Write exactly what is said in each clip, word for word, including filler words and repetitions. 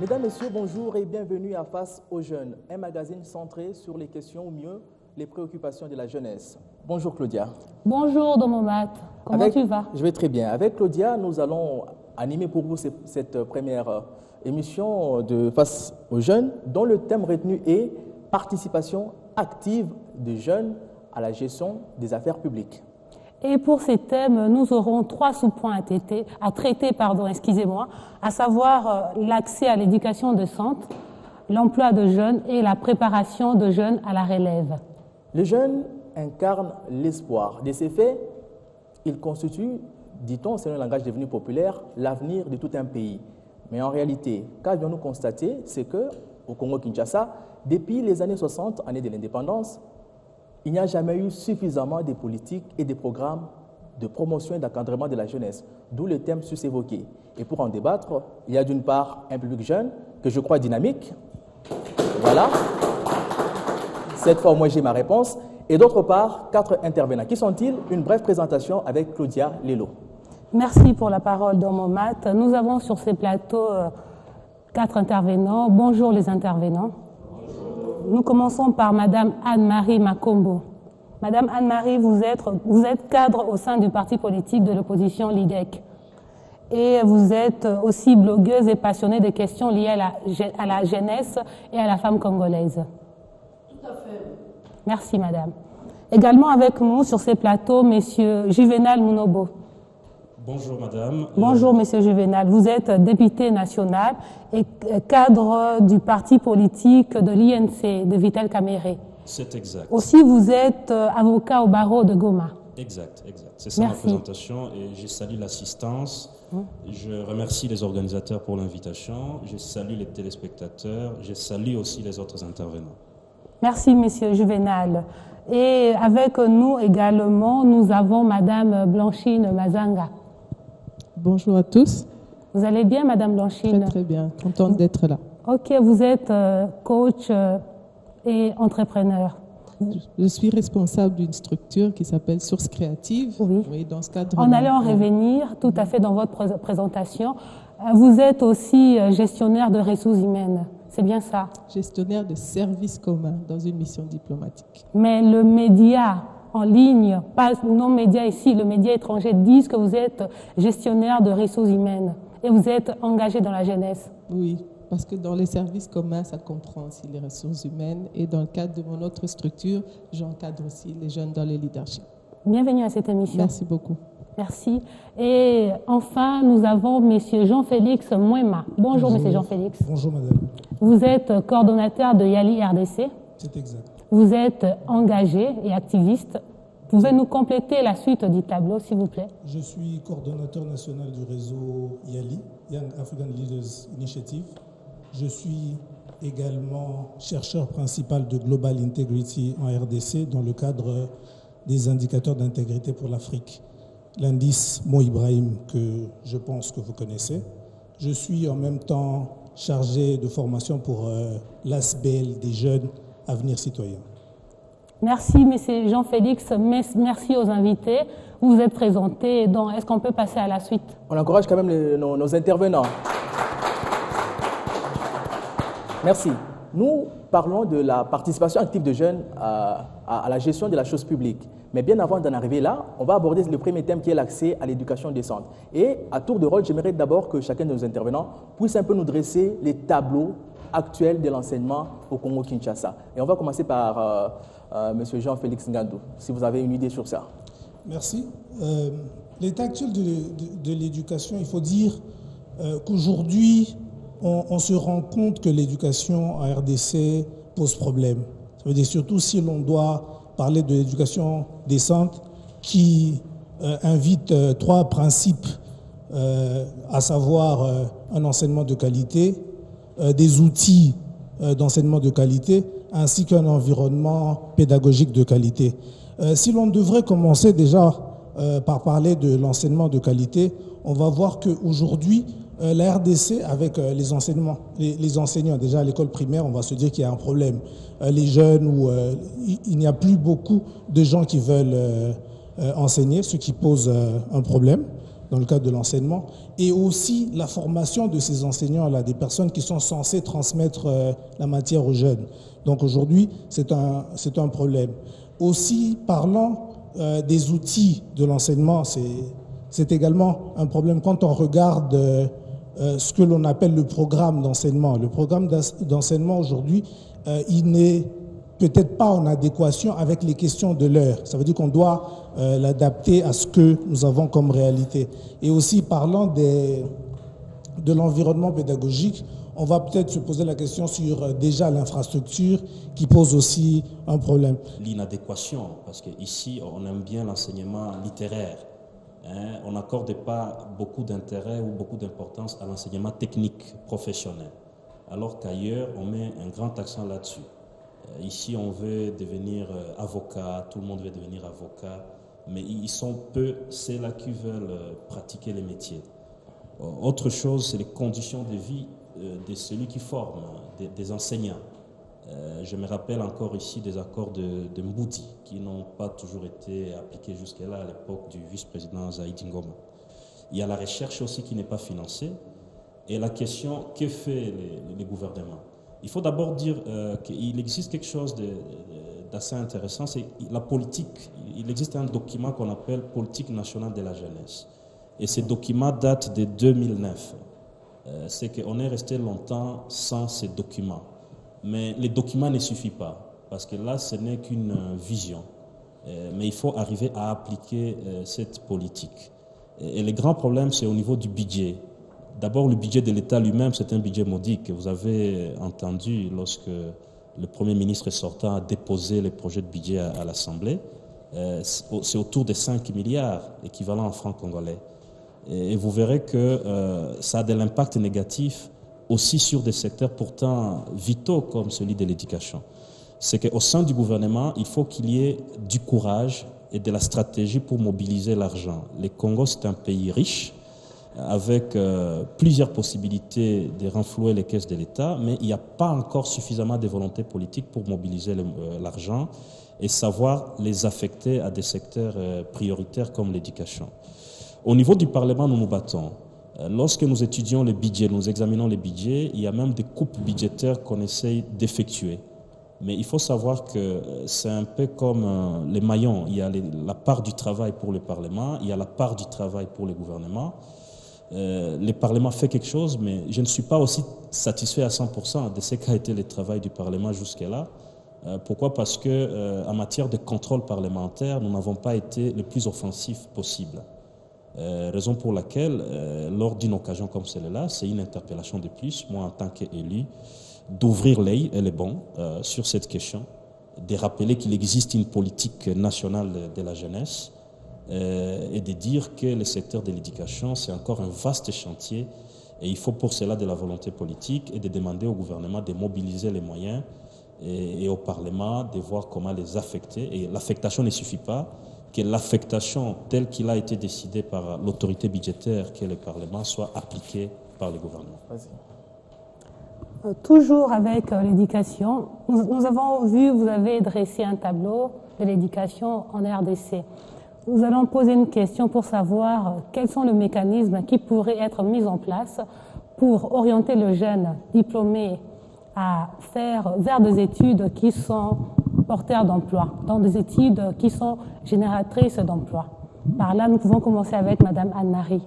Mesdames, Messieurs, bonjour et bienvenue à Face aux Jeunes, un magazine centré sur les questions ou mieux les préoccupations de la jeunesse. Bonjour Claudia. Bonjour Domomat, comment Avec, tu vas? Je vais très bien. Avec Claudia, nous allons animer pour vous cette première émission de Face aux Jeunes dont le thème retenu est participation active des jeunes à la gestion des affaires publiques. Et pour ces thèmes, nous aurons trois sous-points à traiter, à traiter pardon, excusez-moi, à savoir euh, l'accès à l'éducation décente, l'emploi de jeunes et la préparation de jeunes à la relève. Les jeunes incarnent l'espoir. De ces faits, ils constituent, dit-on, selon un langage devenu populaire, l'avenir de tout un pays. Mais en réalité, qu'avions-nous constaté, c'est qu'au Congo-Kinshasa, depuis les années soixante, année de l'indépendance, il n'y a jamais eu suffisamment de politiques et de programmes de promotion et d'encadrement de la jeunesse, d'où le thème sus-évoqué. Et pour en débattre, il y a d'une part un public jeune, que je crois dynamique. Voilà. Cette fois, moi, j'ai ma réponse. Et d'autre part, quatre intervenants. Qui sont-ils? Une brève présentation avec Claudia Lelo. Merci pour la parole, Domomat. Nous avons sur ces plateaux euh, quatre intervenants. Bonjour les intervenants. Nous commençons par Madame Anne-Marie Makombo. Madame Anne-Marie, vous êtes, vous êtes cadre au sein du parti politique de l'opposition l'I D E C. Et vous êtes aussi blogueuse et passionnée des questions liées à la, à la jeunesse et à la femme congolaise. Tout à fait. Merci, Madame. Également avec nous sur ces plateaux, Monsieur Juvenal Munobo. Bonjour Madame. Bonjour Monsieur Juvenal. Vous êtes député national et cadre du parti politique de l'I N C, de Vital Kamerhe. C'est exact. Aussi, vous êtes avocat au barreau de Goma. Exact, exact. C'est ça Merci. Ma présentation et je salue l'assistance. Hum. Je remercie les organisateurs pour l'invitation. Je salue les téléspectateurs. Je salue aussi les autres intervenants. Merci Monsieur Juvenal. Et avec nous également, nous avons Madame Blanchine Mazanga. Bonjour à tous. Vous allez bien, Madame Blanchine? Très, très bien. Contente d'être là. Ok, vous êtes euh, coach euh, et entrepreneur. Je, je suis responsable d'une structure qui s'appelle Source Créative. Oui. Oui, dans ce cadre. On allait en revenir tout à fait dans votre pré présentation. Vous êtes aussi gestionnaire de ressources humaines. C'est bien ça? Gestionnaire de services communs dans une mission diplomatique. Mais le média en ligne, pas non médias ici, le média étranger, disent que vous êtes gestionnaire de ressources humaines et vous êtes engagé dans la jeunesse. Oui, parce que dans les services communs, ça comprend aussi les ressources humaines et dans le cadre de mon autre structure, j'encadre aussi les jeunes dans le leadership. Bienvenue à cette émission. Merci beaucoup. Merci. Et enfin, nous avons Monsieur Jean-Félix Mouema. Bonjour, Monsieur Jean-Félix. Bonjour, Madame. Vous êtes coordonnateur de Yali R D C. C'est exact. Vous êtes engagé et activiste. Pouvez nous compléter la suite du tableau, s'il vous plaît? Je suis coordonnateur national du réseau YALI, Young African Leaders Initiative. Je suis également chercheur principal de Global Integrity en R D C dans le cadre des indicateurs d'intégrité pour l'Afrique, l'indice Mo Ibrahim que je pense que vous connaissez. Je suis en même temps chargé de formation pour euh, l'A S B L des jeunes Avenir Citoyen. Merci, Monsieur Jean-Félix. Merci aux invités. Vous vous êtes présentés. Donc, est-ce qu'on peut passer à la suite? On encourage quand même les, nos, nos intervenants. Merci. Nous parlons de la participation active de jeunes à, à, à la gestion de la chose publique. Mais bien avant d'en arriver là, on va aborder le premier thème qui est l'accès à l'éducation décente. Et à tour de rôle, j'aimerais d'abord que chacun de nos intervenants puisse un peu nous dresser les tableaux actuels de l'enseignement au Congo-Kinshasa. Et on va commencer par euh, euh, M. Jean-Félix Ngandou, si vous avez une idée sur ça. Merci. Euh, L'état actuel de, de, de l'éducation, il faut dire euh, qu'aujourd'hui, on, on se rend compte que l'éducation en R D C pose problème. Ça veut dire surtout si l'on doit parler de l'éducation décente qui euh, invite euh, trois principes, euh, à savoir euh, un enseignement de qualité, euh, des outils euh, d'enseignement de qualité, ainsi qu'un environnement pédagogique de qualité. Euh, si l'on devrait commencer déjà euh, par parler de l'enseignement de qualité, on va voir qu'aujourd'hui, euh, la R D C, avec euh, les enseignements, les, les enseignants, déjà à l'école primaire, on va se dire qu'il y a un problème. Euh, les jeunes, où euh, il, il n'y a plus beaucoup de gens qui veulent euh, euh, enseigner, ce qui pose euh, un problème. dans le cadre de l'enseignement, et aussi la formation de ces enseignants-là, des personnes qui sont censées transmettre euh, la matière aux jeunes. Donc aujourd'hui, c'est un, c'est un problème. Aussi, parlant euh, des outils de l'enseignement, c'est, c'est également un problème quand on regarde euh, euh, ce que l'on appelle le programme d'enseignement. Le programme d'enseignement aujourd'hui, euh, il n'est peut-être pas en adéquation avec les questions de l'heure. Ça veut dire qu'on doit euh, l'adapter à ce que nous avons comme réalité. Et aussi, parlant des, de l'environnement pédagogique, on va peut-être se poser la question sur euh, déjà l'infrastructure qui pose aussi un problème. L'inadéquation, parce qu'ici, on aime bien l'enseignement littéraire. Hein, on n'accorde pas beaucoup d'intérêt ou beaucoup d'importance à l'enseignement technique professionnel, alors qu'ailleurs, on met un grand accent là-dessus. Ici, on veut devenir avocat, tout le monde veut devenir avocat, mais ils sont peu ceux-là qui veulent pratiquer les métiers. Autre chose, c'est les conditions de vie de celui qui forme, des, des enseignants. Je me rappelle encore ici des accords de, de Mbouti qui n'ont pas toujours été appliqués jusque-là à l'époque du vice-président Zaïdi Ngoma. Il y a la recherche aussi qui n'est pas financée et la question, que fait les, les gouvernements? Il faut d'abord dire euh, qu'il existe quelque chose d'assez intéressant, c'est la politique. Il existe un document qu'on appelle Politique nationale de la jeunesse. Et ce document date de deux mille neuf. Euh, c'est qu'on est resté longtemps sans ces documents. Mais les documents ne suffisent pas, parce que là, ce n'est qu'une vision. Euh, mais il faut arriver à appliquer euh, cette politique. Et, et le grand problème, c'est au niveau du budget. D'abord, le budget de l'État lui-même, c'est un budget modique. Vous avez entendu lorsque le Premier ministre sortant a déposé les projets de budget à, à l'Assemblée. Euh, c'est autour de cinq milliards, équivalent en francs congolais. Et, et vous verrez que euh, ça a de l'impact négatif aussi sur des secteurs pourtant vitaux comme celui de l'éducation. C'est qu'au sein du gouvernement, il faut qu'il y ait du courage et de la stratégie pour mobiliser l'argent. Le Congo, c'est un pays riche, avec euh, plusieurs possibilités de renflouer les caisses de l'État, mais il n'y a pas encore suffisamment de volonté politique pour mobiliser euh, l'argent et savoir les affecter à des secteurs euh, prioritaires comme l'éducation. Au niveau du Parlement, nous nous battons. Euh, lorsque nous étudions les budgets, nous examinons les budgets, il y a même des coupes budgétaires qu'on essaye d'effectuer. Mais il faut savoir que c'est un peu comme euh, les maillons. Il y a les, la part du travail pour le Parlement, il y a la part du travail pour le gouvernement. Euh, le Parlement fait quelque chose, mais je ne suis pas aussi satisfait à cent pour cent de ce qu'a été le travail du Parlement jusque-là. Euh, pourquoi? Parce que euh, en matière de contrôle parlementaire, nous n'avons pas été les plus offensifs possible. Euh, raison pour laquelle, euh, lors d'une occasion comme celle-là, c'est une interpellation de plus, moi en tant qu'élu, d'ouvrir l'œil, elle est bon, euh, sur cette question, de rappeler qu'il existe une politique nationale de, de la jeunesse, Euh, et de dire que le secteur de l'éducation, c'est encore un vaste chantier et il faut pour cela de la volonté politique et de demander au gouvernement de mobiliser les moyens et, et au Parlement de voir comment les affecter. Et l'affectation ne suffit pas, que l'affectation telle qu'il a été décidée par l'autorité budgétaire qui est le Parlement soit appliquée par le gouvernement. Euh, toujours avec euh, l'éducation, nous, nous avons vu, vous avez dressé un tableau de l'éducation en R D C. Nous allons poser une question pour savoir quels sont les mécanismes qui pourraient être mis en place pour orienter le jeune diplômé à faire vers des études qui sont porteurs d'emploi, dans des études qui sont génératrices d'emploi. Par là, nous pouvons commencer avec Madame Anne-Marie.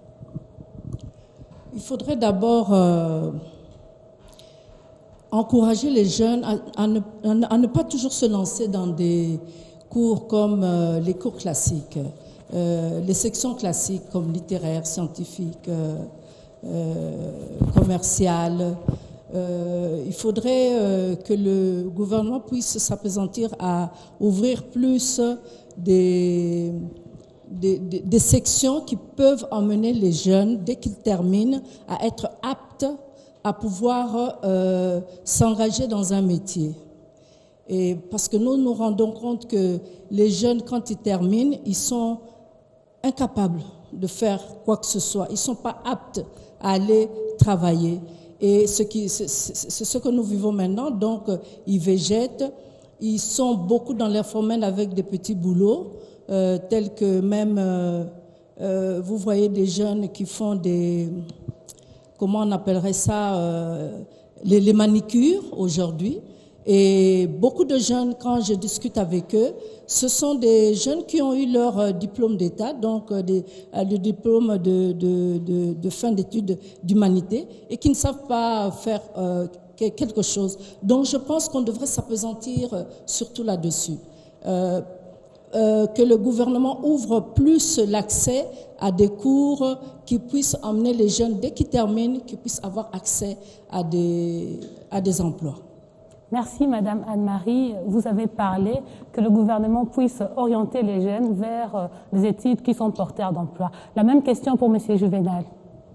Il faudrait d'abord euh, encourager les jeunes à, à, ne, à ne pas toujours se lancer dans des cours comme euh, les cours classiques, euh, les sections classiques comme littéraires, scientifiques, euh, euh, commerciales. Euh, il faudrait euh, que le gouvernement puisse s'appesantir à ouvrir plus des, des, des, des sections qui peuvent emmener les jeunes, dès qu'ils terminent, à être aptes à pouvoir euh, s'engager dans un métier. Et parce que nous nous rendons compte que les jeunes, quand ils terminent, ils sont incapables de faire quoi que ce soit. Ils ne sont pas aptes à aller travailler. Et ce qui, c'est, c'est ce que nous vivons maintenant. Donc, ils végètent. Ils sont beaucoup dans l'informel avec des petits boulots, euh, tels que même euh, euh, vous voyez des jeunes qui font des, comment on appellerait ça, euh, les, les manicures aujourd'hui. Et beaucoup de jeunes, quand je discute avec eux, ce sont des jeunes qui ont eu leur euh, diplôme d'État, donc euh, des, euh, le diplôme de, de, de, de fin d'études d'humanité, et qui ne savent pas faire euh, quelque chose. Donc je pense qu'on devrait s'appesantir euh, surtout là-dessus. Euh, euh, que le gouvernement ouvre plus l'accès à des cours qui puissent emmener les jeunes, dès qu'ils terminent, qu'ils puissent avoir accès à des, à des emplois. Merci Madame Anne-Marie. Vous avez parlé que le gouvernement puisse orienter les jeunes vers des études qui sont porteurs d'emploi. La même question pour Monsieur Juvenal.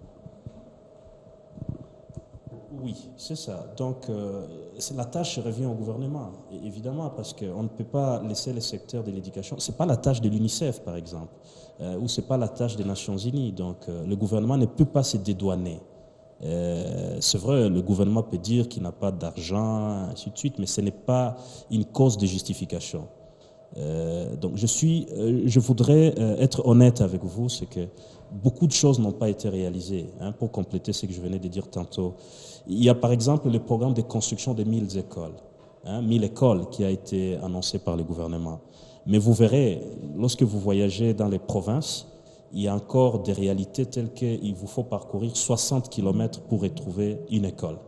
Oui, c'est ça. Donc, euh, la tâche revient au gouvernement, évidemment, parce qu'on ne peut pas laisser le secteur de l'éducation. Ce n'est pas la tâche de l'UNICEF, par exemple, euh, ou ce n'est pas la tâche des Nations Unies. Donc, euh, le gouvernement ne peut pas se dédouaner. Euh, c'est vrai, le gouvernement peut dire qu'il n'a pas d'argent, ainsi de suite, mais ce n'est pas une cause de justification. Euh, donc, je, suis, euh, je voudrais euh, être honnête avec vous, c'est que beaucoup de choses n'ont pas été réalisées, hein, pour compléter ce que je venais de dire tantôt. Il y a par exemple le programme de construction de mille écoles, hein, mille écoles qui a été annoncé par le gouvernement. Mais vous verrez, lorsque vous voyagez dans les provinces, il y a encore des réalités telles qu'il vous faut parcourir soixante kilomètres pour retrouver une école.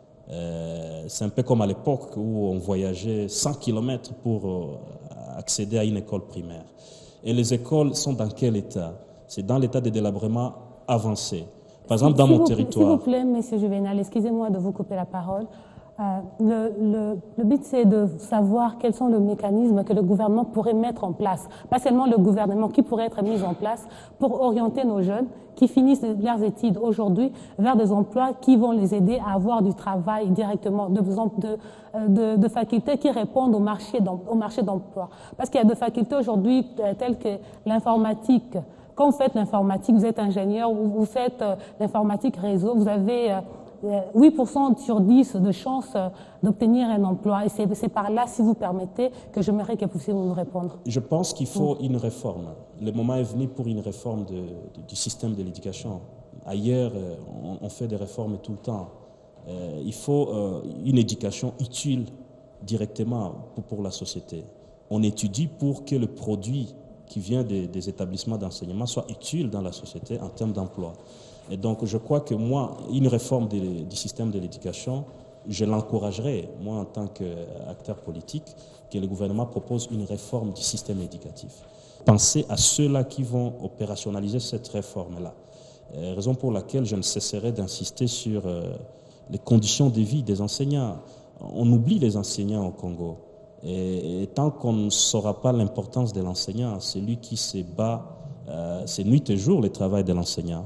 Euh, c'est un peu comme à l'époque où on voyageait cent kilomètres pour euh, accéder à une école primaire. Et les écoles sont dans quel état? C'est dans l'état de délabrement avancé. Par exemple, dans mon territoire... S'il vous plaît, Monsieur Juvenal, excusez-moi de vous couper la parole. Euh, le, le, le but, c'est de savoir quels sont les mécanismes que le gouvernement pourrait mettre en place. Pas seulement le gouvernement, qui pourrait être mis en place pour orienter nos jeunes qui finissent leurs études aujourd'hui vers des emplois qui vont les aider à avoir du travail directement, de, de, de, de facultés qui répondent au marché d'emploi. Parce qu'il y a des facultés aujourd'hui telles que l'informatique. Quand vous faites l'informatique, vous êtes ingénieur, ou vous faites euh, l'informatique réseau, vous avez euh, huit pour cent sur dix de chances euh, d'obtenir un emploi. Et c'est par là, si vous permettez, que j'aimerais que vous puissiez nous répondre. Je pense qu'il faut une réforme. Le moment est venu pour une réforme de, de, du système de l'éducation. Ailleurs, euh, on, on fait des réformes tout le temps. Euh, il faut euh, une éducation utile directement pour, pour la société. On étudie pour que le produit qui vient des, des établissements d'enseignement soit utile dans la société en termes d'emploi. Et donc, je crois que moi, une réforme de, du système de l'éducation, je l'encouragerais, moi, en tant qu'acteur politique, que le gouvernement propose une réforme du système éducatif. Pensez à ceux-là qui vont opérationnaliser cette réforme-là. Euh, raison pour laquelle je ne cesserai d'insister sur euh, les conditions de vie des enseignants. On oublie les enseignants au Congo. Et, et tant qu'on ne saura pas l'importance de l'enseignant, c'est lui qui se bat, euh, c'est nuit et jour le travail de l'enseignant.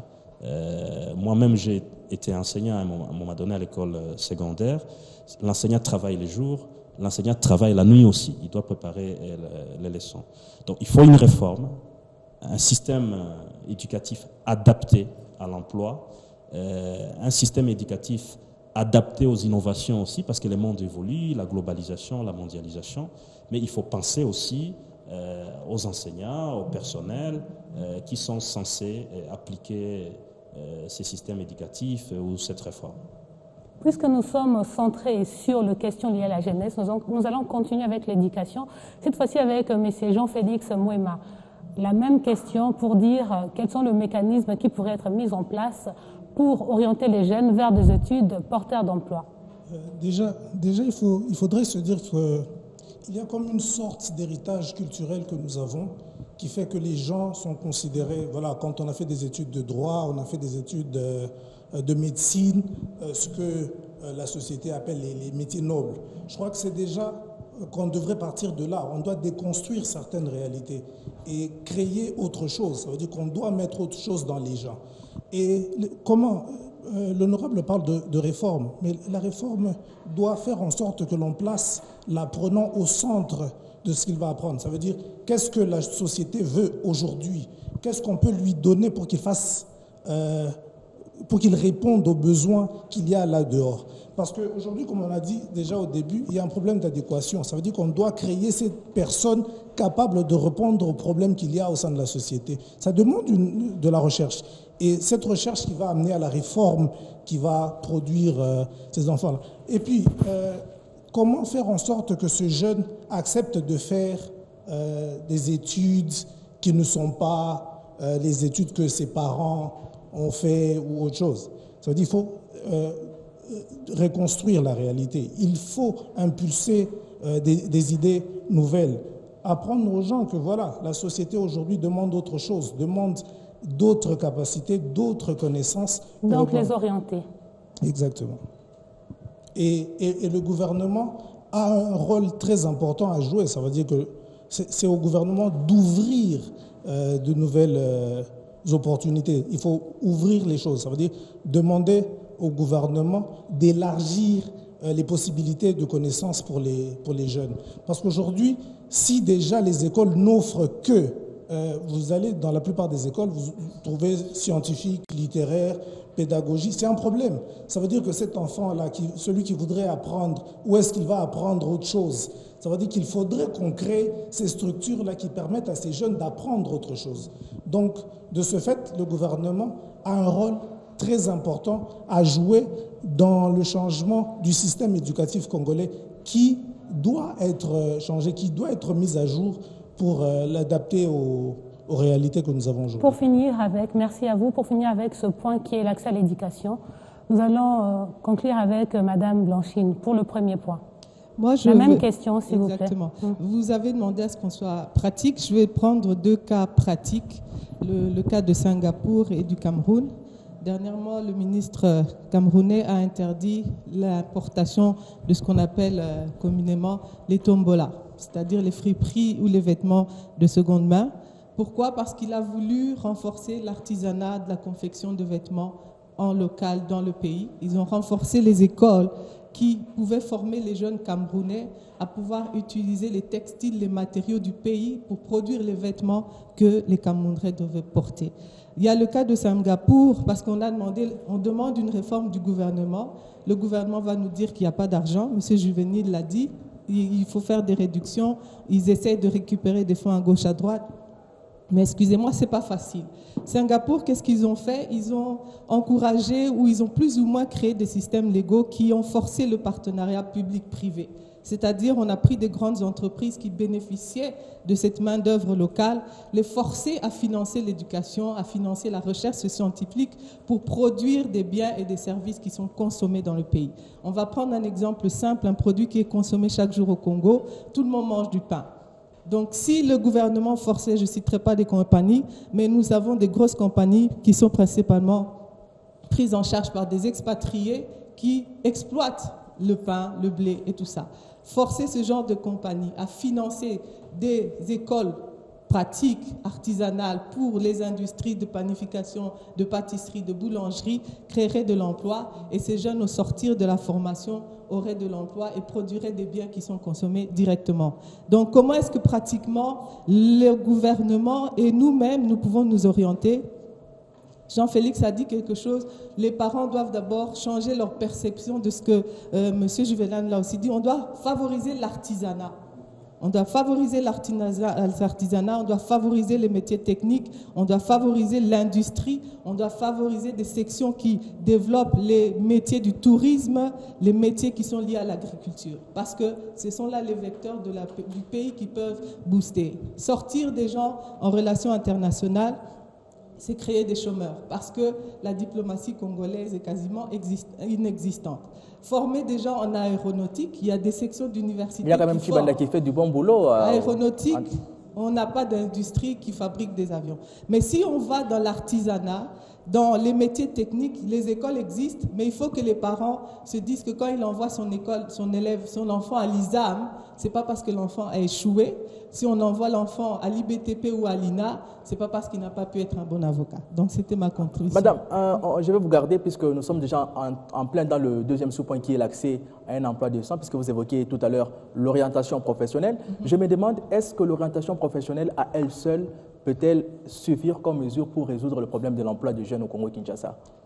Euh, Moi-même, j'ai été enseignant à un moment donné à l'école secondaire. L'enseignant travaille les jours, l'enseignant travaille la nuit aussi. Il doit préparer les leçons. Donc, il faut une réforme, un système éducatif adapté à l'emploi, euh, un système éducatif adapté aux innovations aussi, parce que le monde évolue, la globalisation, la mondialisation, mais il faut penser aussi euh, aux enseignants, au personnel euh, qui sont censés euh, appliquer euh, ces systèmes éducatifs euh, ou cette réforme. Puisque nous sommes centrés sur les questions liées à la jeunesse, nous, nous allons continuer avec l'éducation, cette fois-ci avec M. Jean-Félix Mouema. La même question pour dire quels sont les mécanismes qui pourraient être mis en place pour orienter les jeunes vers des études porteurs d'emploi. euh, Déjà, déjà il, faut, il faudrait se dire qu'il y a comme une sorte d'héritage culturel que nous avons qui fait que les gens sont considérés, voilà, quand on a fait des études de droit, on a fait des études de, de médecine, euh, ce que euh, la société appelle les, les métiers nobles. Je crois que c'est déjà qu'on devrait partir de là. On doit déconstruire certaines réalités et créer autre chose. Ça veut dire qu'on doit mettre autre chose dans les gens. Et comment euh, l'honorable parle de, de réforme, mais la réforme doit faire en sorte que l'on place l'apprenant au centre de ce qu'il va apprendre. Ça veut dire qu'est-ce que la société veut aujourd'hui, qu'est-ce qu'on peut lui donner pour qu'il fasse, euh, pour qu'ils répondent aux besoins qu'il y a là dehors. Parce qu'aujourd'hui, comme on a dit déjà au début, il y a un problème d'adéquation. Ça veut dire qu'on doit créer ces personnes capables de répondre aux problèmes qu'il y a au sein de la société. Ça demande une, de la recherche. Et cette recherche qui va amener à la réforme, qui va produire euh, ces enfants-là. Et puis, euh, comment faire en sorte que ce jeune accepte de faire euh, des études qui ne sont pas euh, les études que ses parents ont fait ou autre chose. Ça veut dire qu'il faut euh, reconstruire la réalité. Il faut impulser euh, des, des idées nouvelles. Apprendre aux gens que voilà, la société aujourd'hui demande autre chose, demande d'autres capacités, d'autres connaissances. Donc les orienter. Exactement. Et, et, et le gouvernement a un rôle très important à jouer. Ça veut dire que c'est au gouvernement d'ouvrir euh, de nouvelles euh, opportunités. Il faut ouvrir les choses. Ça veut dire demander au gouvernement d'élargir euh, les possibilités de connaissances pour les, pour les jeunes. Parce qu'aujourd'hui, si déjà les écoles n'offrent que, euh, vous allez dans la plupart des écoles, vous trouvez scientifique, littéraire, pédagogie, c'est un problème. Ça veut dire que cet enfant-là, qui, celui qui voudrait apprendre, où est-ce qu'il va apprendre autre chose? Ça veut dire qu'il faudrait qu'on crée ces structures-là qui permettent à ces jeunes d'apprendre autre chose. Donc, de ce fait, le gouvernement a un rôle très important à jouer dans le changement du système éducatif congolais qui doit être changé, qui doit être mis à jour pour euh, l'adapter aux, aux réalités que nous avons aujourd'hui. Pour finir avec, merci à vous, pour finir avec ce point qui est l'accès à l'éducation, nous allons euh, conclure avec euh, Madame Blanchine pour le premier point. Moi, je La même veux... question, s'il vous plaît. Exactement. Vous avez demandé à ce qu'on soit pratique. Je vais prendre deux cas pratiques, le, le cas de Singapour et du Cameroun. Dernièrement, le ministre camerounais a interdit l'importation de ce qu'on appelle euh, communément les tombolas, c'est-à-dire les friperies ou les vêtements de seconde main. Pourquoi? Parce qu'il a voulu renforcer l'artisanat de la confection de vêtements en local dans le pays. Ils ont renforcé les écoles qui pouvaient former les jeunes Camerounais à pouvoir utiliser les textiles, les matériaux du pays pour produire les vêtements que les Camerounais devaient porter. Il y a le cas de Singapour, parce qu'on a demandé, on demande une réforme du gouvernement. Le gouvernement va nous dire qu'il n'y a pas d'argent. Monsieur Juvenil l'a dit, il faut faire des réductions. Ils essaient de récupérer des fonds à gauche, à droite. Mais excusez-moi, ce n'est pas facile. Singapour, qu'est-ce qu'ils ont fait? Ils ont encouragé ou ils ont plus ou moins créé des systèmes légaux qui ont forcé le partenariat public-privé. C'est-à-dire, on a pris des grandes entreprises qui bénéficiaient de cette main-d'œuvre locale, les forcer à financer l'éducation, à financer la recherche scientifique pour produire des biens et des services qui sont consommés dans le pays. On va prendre un exemple simple, un produit qui est consommé chaque jour au Congo. Tout le monde mange du pain. Donc, si le gouvernement forçait, je ne citerai pas des compagnies, mais nous avons des grosses compagnies qui sont principalement prises en charge par des expatriés qui exploitent le pain, le blé et tout ça. Forcer ce genre de compagnie à financer des écoles pratiques, artisanales pour les industries de panification, de pâtisserie, de boulangerie, créerait de l'emploi et ces jeunes au sortir de la formation auraient de l'emploi et produiraient des biens qui sont consommés directement. Donc comment est-ce que pratiquement le gouvernement et nous-mêmes nous pouvons nous orienter? Jean-Félix a dit quelque chose, les parents doivent d'abord changer leur perception de ce que euh, M. Juvenal l'a aussi dit, on doit favoriser l'artisanat. On doit favoriser l'artisanat, on doit favoriser les métiers techniques, on doit favoriser l'industrie, on doit favoriser des sections qui développent les métiers du tourisme, les métiers qui sont liés à l'agriculture. Parce que ce sont là les vecteurs de la, du pays qui peuvent booster. Sortir des gens en relations internationales, c'est créer des chômeurs, parce que la diplomatie congolaise est quasiment inexistante. Former des gens en aéronautique, il y a des sections d'université. Il y a quand même Chibanda qui fait du bon boulot. Euh, aéronautique, on n'a pas d'industrie qui fabrique des avions. Mais si on va dans l'artisanat, dans les métiers techniques, les écoles existent, mais il faut que les parents se disent que quand ils envoient son école, son élève, son enfant à l'I S A M, c'est pas parce que l'enfant a échoué. Si on envoie l'enfant à l'I B T P ou à l'I N A, c'est pas parce qu'il n'a pas pu être un bon avocat. Donc c'était ma contribution. Madame, euh, je vais vous garder puisque nous sommes déjà en, en plein dans le deuxième sous-point qui est l'accès à un emploi décent, puisque vous évoquiez tout à l'heure l'orientation professionnelle. Mm-hmm. Je me demande, est-ce que l'orientation professionnelle à elle seule peut-elle suffire comme mesure pour résoudre le problème de l'emploi des jeunes au Congo-Kinshasa?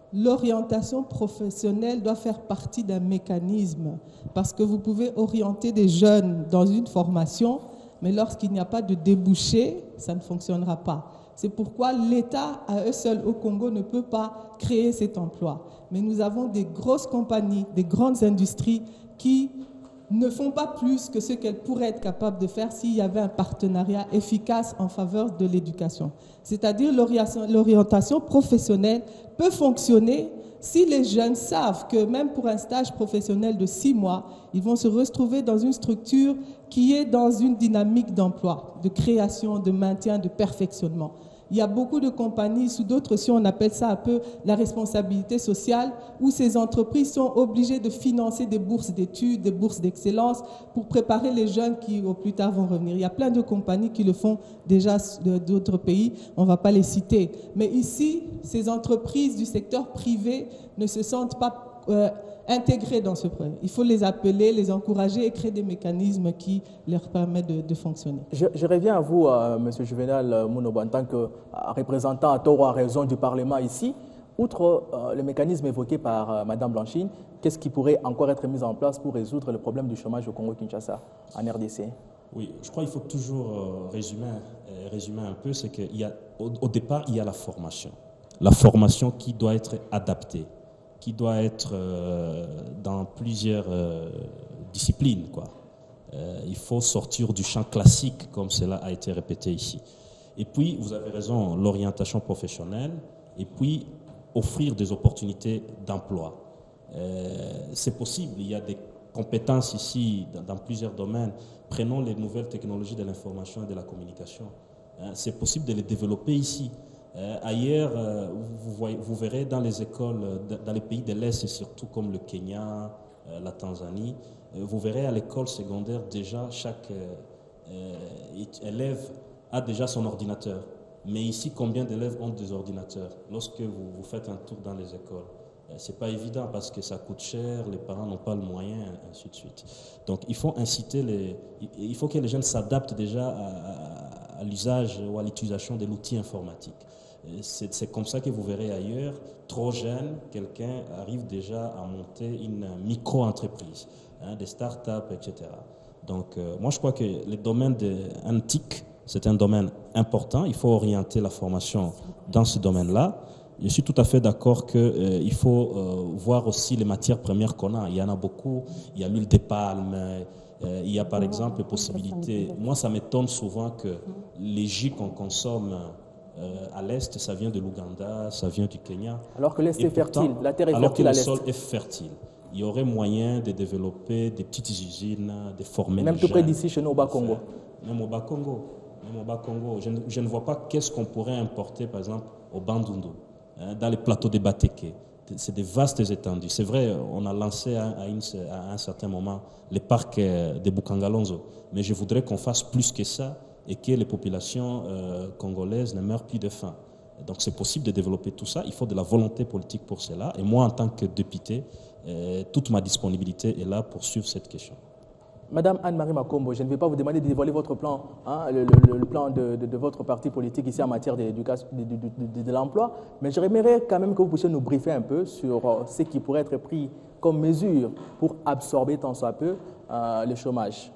l'orientation professionnelle doit faire partie d'un mécanisme, parce que vous pouvez orienter des jeunes dans une formation, mais lorsqu'il n'y a pas de débouché, ça ne fonctionnera pas. C'est pourquoi l'État, à eux seuls au Congo, ne peut pas créer cet emploi. Mais nous avons des grosses compagnies, des grandes industries qui ne font pas plus que ce qu'elles pourraient être capables de faire s'il y avait un partenariat efficace en faveur de l'éducation. C'est-à-dire l'orientation professionnelle peut fonctionner si les jeunes savent que même pour un stage professionnel de six mois, ils vont se retrouver dans une structure qui est dans une dynamique d'emploi, de création, de maintien, de perfectionnement. Il y a beaucoup de compagnies, sous d'autres si on appelle ça un peu la responsabilité sociale, où ces entreprises sont obligées de financer des bourses d'études, des bourses d'excellence pour préparer les jeunes qui au plus tard vont revenir. Il y a plein de compagnies qui le font déjà d'autres pays, on ne va pas les citer. Mais ici, ces entreprises du secteur privé ne se sentent pas euh, intégrées dans ce projet. Il faut les appeler, les encourager et créer des mécanismes qui leur permettent de, de fonctionner. Je, je reviens à vous, euh, M. Juvenal Mounoba, en tant que euh, représentant à tort ou à raison du Parlement ici. Outre euh, le mécanisme évoqué par euh, Mme Blanchine, qu'est-ce qui pourrait encore être mis en place pour résoudre le problème du chômage au Congo-Kinshasa, en R D C? Oui, je crois qu'il faut toujours euh, résumer, euh, résumer un peu, c'est qu'au au départ, il y a la formation. La formation qui doit être adaptée, qui doit être euh, dans plusieurs euh, disciplines, quoi. Euh, il faut sortir du champ classique, comme cela a été répété ici. Et puis, vous avez raison, l'orientation professionnelle, et puis offrir des opportunités d'emploi. Euh, c'est possible, il y a des compétences ici dans, dans plusieurs domaines. Prenons les nouvelles technologies de l'information et de la communication. Hein, c'est possible de les développer ici. Euh, ailleurs, euh, vous, voyez, vous verrez dans les écoles, dans les pays de l'Est, surtout comme le Kenya, euh, la Tanzanie, euh, vous verrez à l'école secondaire déjà chaque euh, euh, élève a déjà son ordinateur. Mais ici, combien d'élèves ont des ordinateurs? Lorsque vous, vous faites un tour dans les écoles, euh, ce n'est pas évident parce que ça coûte cher, les parents n'ont pas le moyen, ainsi de suite. Donc il faut inciter les, il faut que les jeunes s'adaptent déjà à, à, à l'usage ou à l'utilisation de l'outil informatique. C'est comme ça que vous verrez ailleurs, trop jeune, quelqu'un arrive déjà à monter une micro-entreprise, hein, des start-up, et cetera. Donc, euh, moi, je crois que le domaine de antique, c'est un domaine important. Il faut orienter la formation dans ce domaine-là. Je suis tout à fait d'accord qu'il euh, faut euh, voir aussi les matières premières qu'on a. Il y en a beaucoup. Il y a l'huile de palme. Euh, il y a, par exemple, possibilité. Moi, ça m'étonne souvent que les jus qu'on consomme Euh, à l'Est, ça vient de l'Ouganda, ça vient du Kenya. Alors que l'Est est fertile, la terre est alors fertile à l'Est. Alors que le sol est fertile. Il y aurait moyen de développer des petites usines, de former Même les tout jeunes. près d'ici, chez nous, au Bas-Congo. Même au Bas-Congo. Même au Bas-Congo. Je, je ne vois pas qu'est-ce qu'on pourrait importer, par exemple, au Bandundu, hein, dans les plateaux de Bateke. C'est des vastes étendues. C'est vrai, on a lancé à, à, une, à un certain moment les parcs de Bukangalonzo. Mais je voudrais qu'on fasse plus que ça et que les populations euh, congolaises ne meurent plus de faim. Donc c'est possible de développer tout ça, il faut de la volonté politique pour cela. Et moi, en tant que député, euh, toute ma disponibilité est là pour suivre cette question. Madame Anne-Marie Makombo, je ne vais pas vous demander de dévoiler votre plan, hein, le, le, le plan de, de, de votre parti politique ici en matière d'éducation, de, de, de, de, de l'emploi, mais j'aimerais quand même que vous puissiez nous briefer un peu sur ce qui pourrait être pris comme mesure pour absorber tant soit peu euh, le chômage.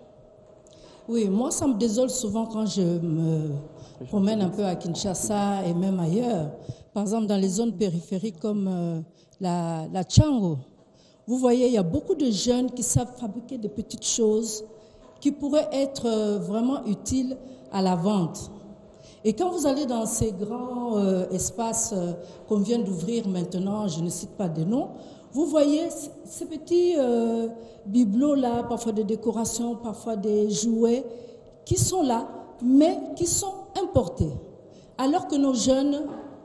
Oui, moi, ça me désole souvent quand je me promène un peu à Kinshasa et même ailleurs. Par exemple, dans les zones périphériques comme euh, la, la Tchango. Vous voyez, il y a beaucoup de jeunes qui savent fabriquer de petites choses qui pourraient être euh, vraiment utiles à la vente. Et quand vous allez dans ces grands euh, espaces euh, qu'on vient d'ouvrir maintenant, je ne cite pas de noms, vous voyez ces petits euh, bibelots-là, parfois des décorations, parfois des jouets, qui sont là, mais qui sont importés. Alors que nos jeunes,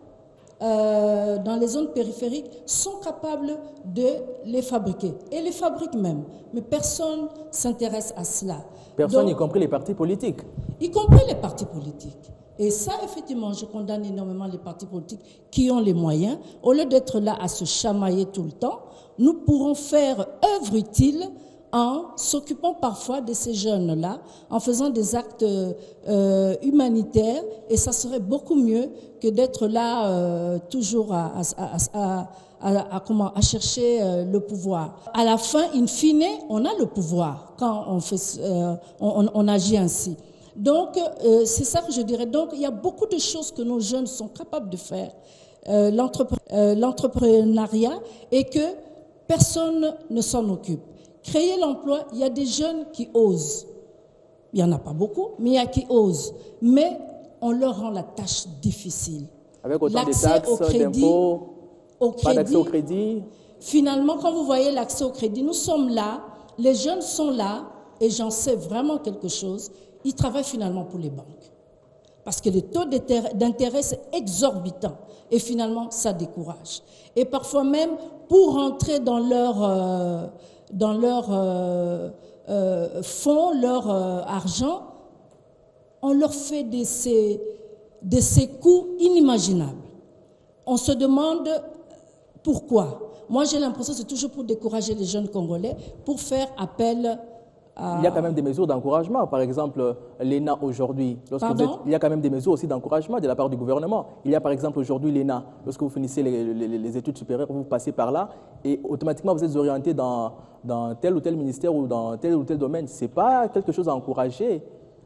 euh, dans les zones périphériques, sont capables de les fabriquer. Et les fabriquent même. Mais personne ne s'intéresse à cela. Personne, Donc, y compris les partis politiques. Y compris les partis politiques. Et ça, effectivement, je condamne énormément les partis politiques qui ont les moyens. Au lieu d'être là à se chamailler tout le temps, nous pourrons faire œuvre utile en s'occupant parfois de ces jeunes-là, en faisant des actes euh, humanitaires. Et ça serait beaucoup mieux que d'être là euh, toujours à, à, à, à, à, comment, à chercher euh, le pouvoir. À la fin, in fine, on a le pouvoir quand on, fait, euh, on, on, on agit ainsi. Donc, euh, c'est ça que je dirais. Donc, il y a beaucoup de choses que nos jeunes sont capables de faire. Euh, l'entrepre- euh, l'entrepreneuriat et que personne ne s'en occupe. Créer l'emploi, il y a des jeunes qui osent. Il n'y en a pas beaucoup, mais il y a qui osent. Mais on leur rend la tâche difficile. Avec autant de L'accès taxes, au crédit, d'impôts, au pas d'accès crédit, au crédit. Finalement, quand vous voyez l'accès au crédit, nous sommes là, les jeunes sont là, et j'en sais vraiment quelque chose, ils travaillent finalement pour les banques. Parce que les taux d'intérêt, c'est exorbitant. Et finalement, ça décourage. Et parfois même, pour rentrer dans leur, euh, dans leur euh, euh, fonds, leur euh, argent, on leur fait des, ces, de ces coûts inimaginables. On se demande pourquoi. Moi, j'ai l'impression que c'est toujours pour décourager les jeunes Congolais, pour faire appel à... Il y a quand même des mesures d'encouragement. Par exemple, l'E N A aujourd'hui. Pardon ? Il y a quand même des mesures aussi d'encouragement de la part du gouvernement. Il y a par exemple aujourd'hui l'E N A. Lorsque vous finissez les, les, les études supérieures, vous passez par là et automatiquement vous êtes orienté dans, dans tel ou tel ministère ou dans tel ou tel domaine. Ce n'est pas quelque chose à encourager.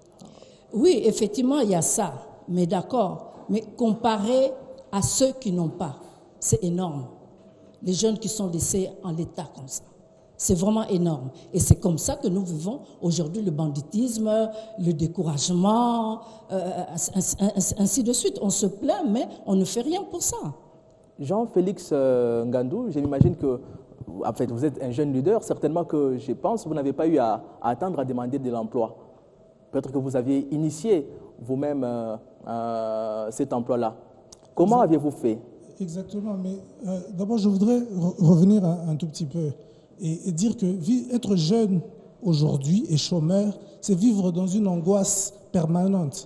Oui, effectivement, il y a ça. Mais d'accord. Mais comparé à ceux qui n'ont pas, c'est énorme. Les jeunes qui sont laissés en l'état comme ça. C'est vraiment énorme. Et c'est comme ça que nous vivons aujourd'hui le banditisme, le découragement, euh, ainsi, ainsi de suite. On se plaint, mais on ne fait rien pour ça. Jean-Félix euh, Ngandou, je m'imagine que en fait, vous êtes un jeune leader. Certainement que, je pense, vous n'avez pas eu à, à attendre à demander de l'emploi. Peut-être que vous aviez initié vous-même euh, euh, cet emploi-là. Comment aviez-vous fait? Exactement, mais euh, d'abord je voudrais re revenir un, un tout petit peu et, et dire que être jeune aujourd'hui et chômeur, c'est vivre dans une angoisse permanente.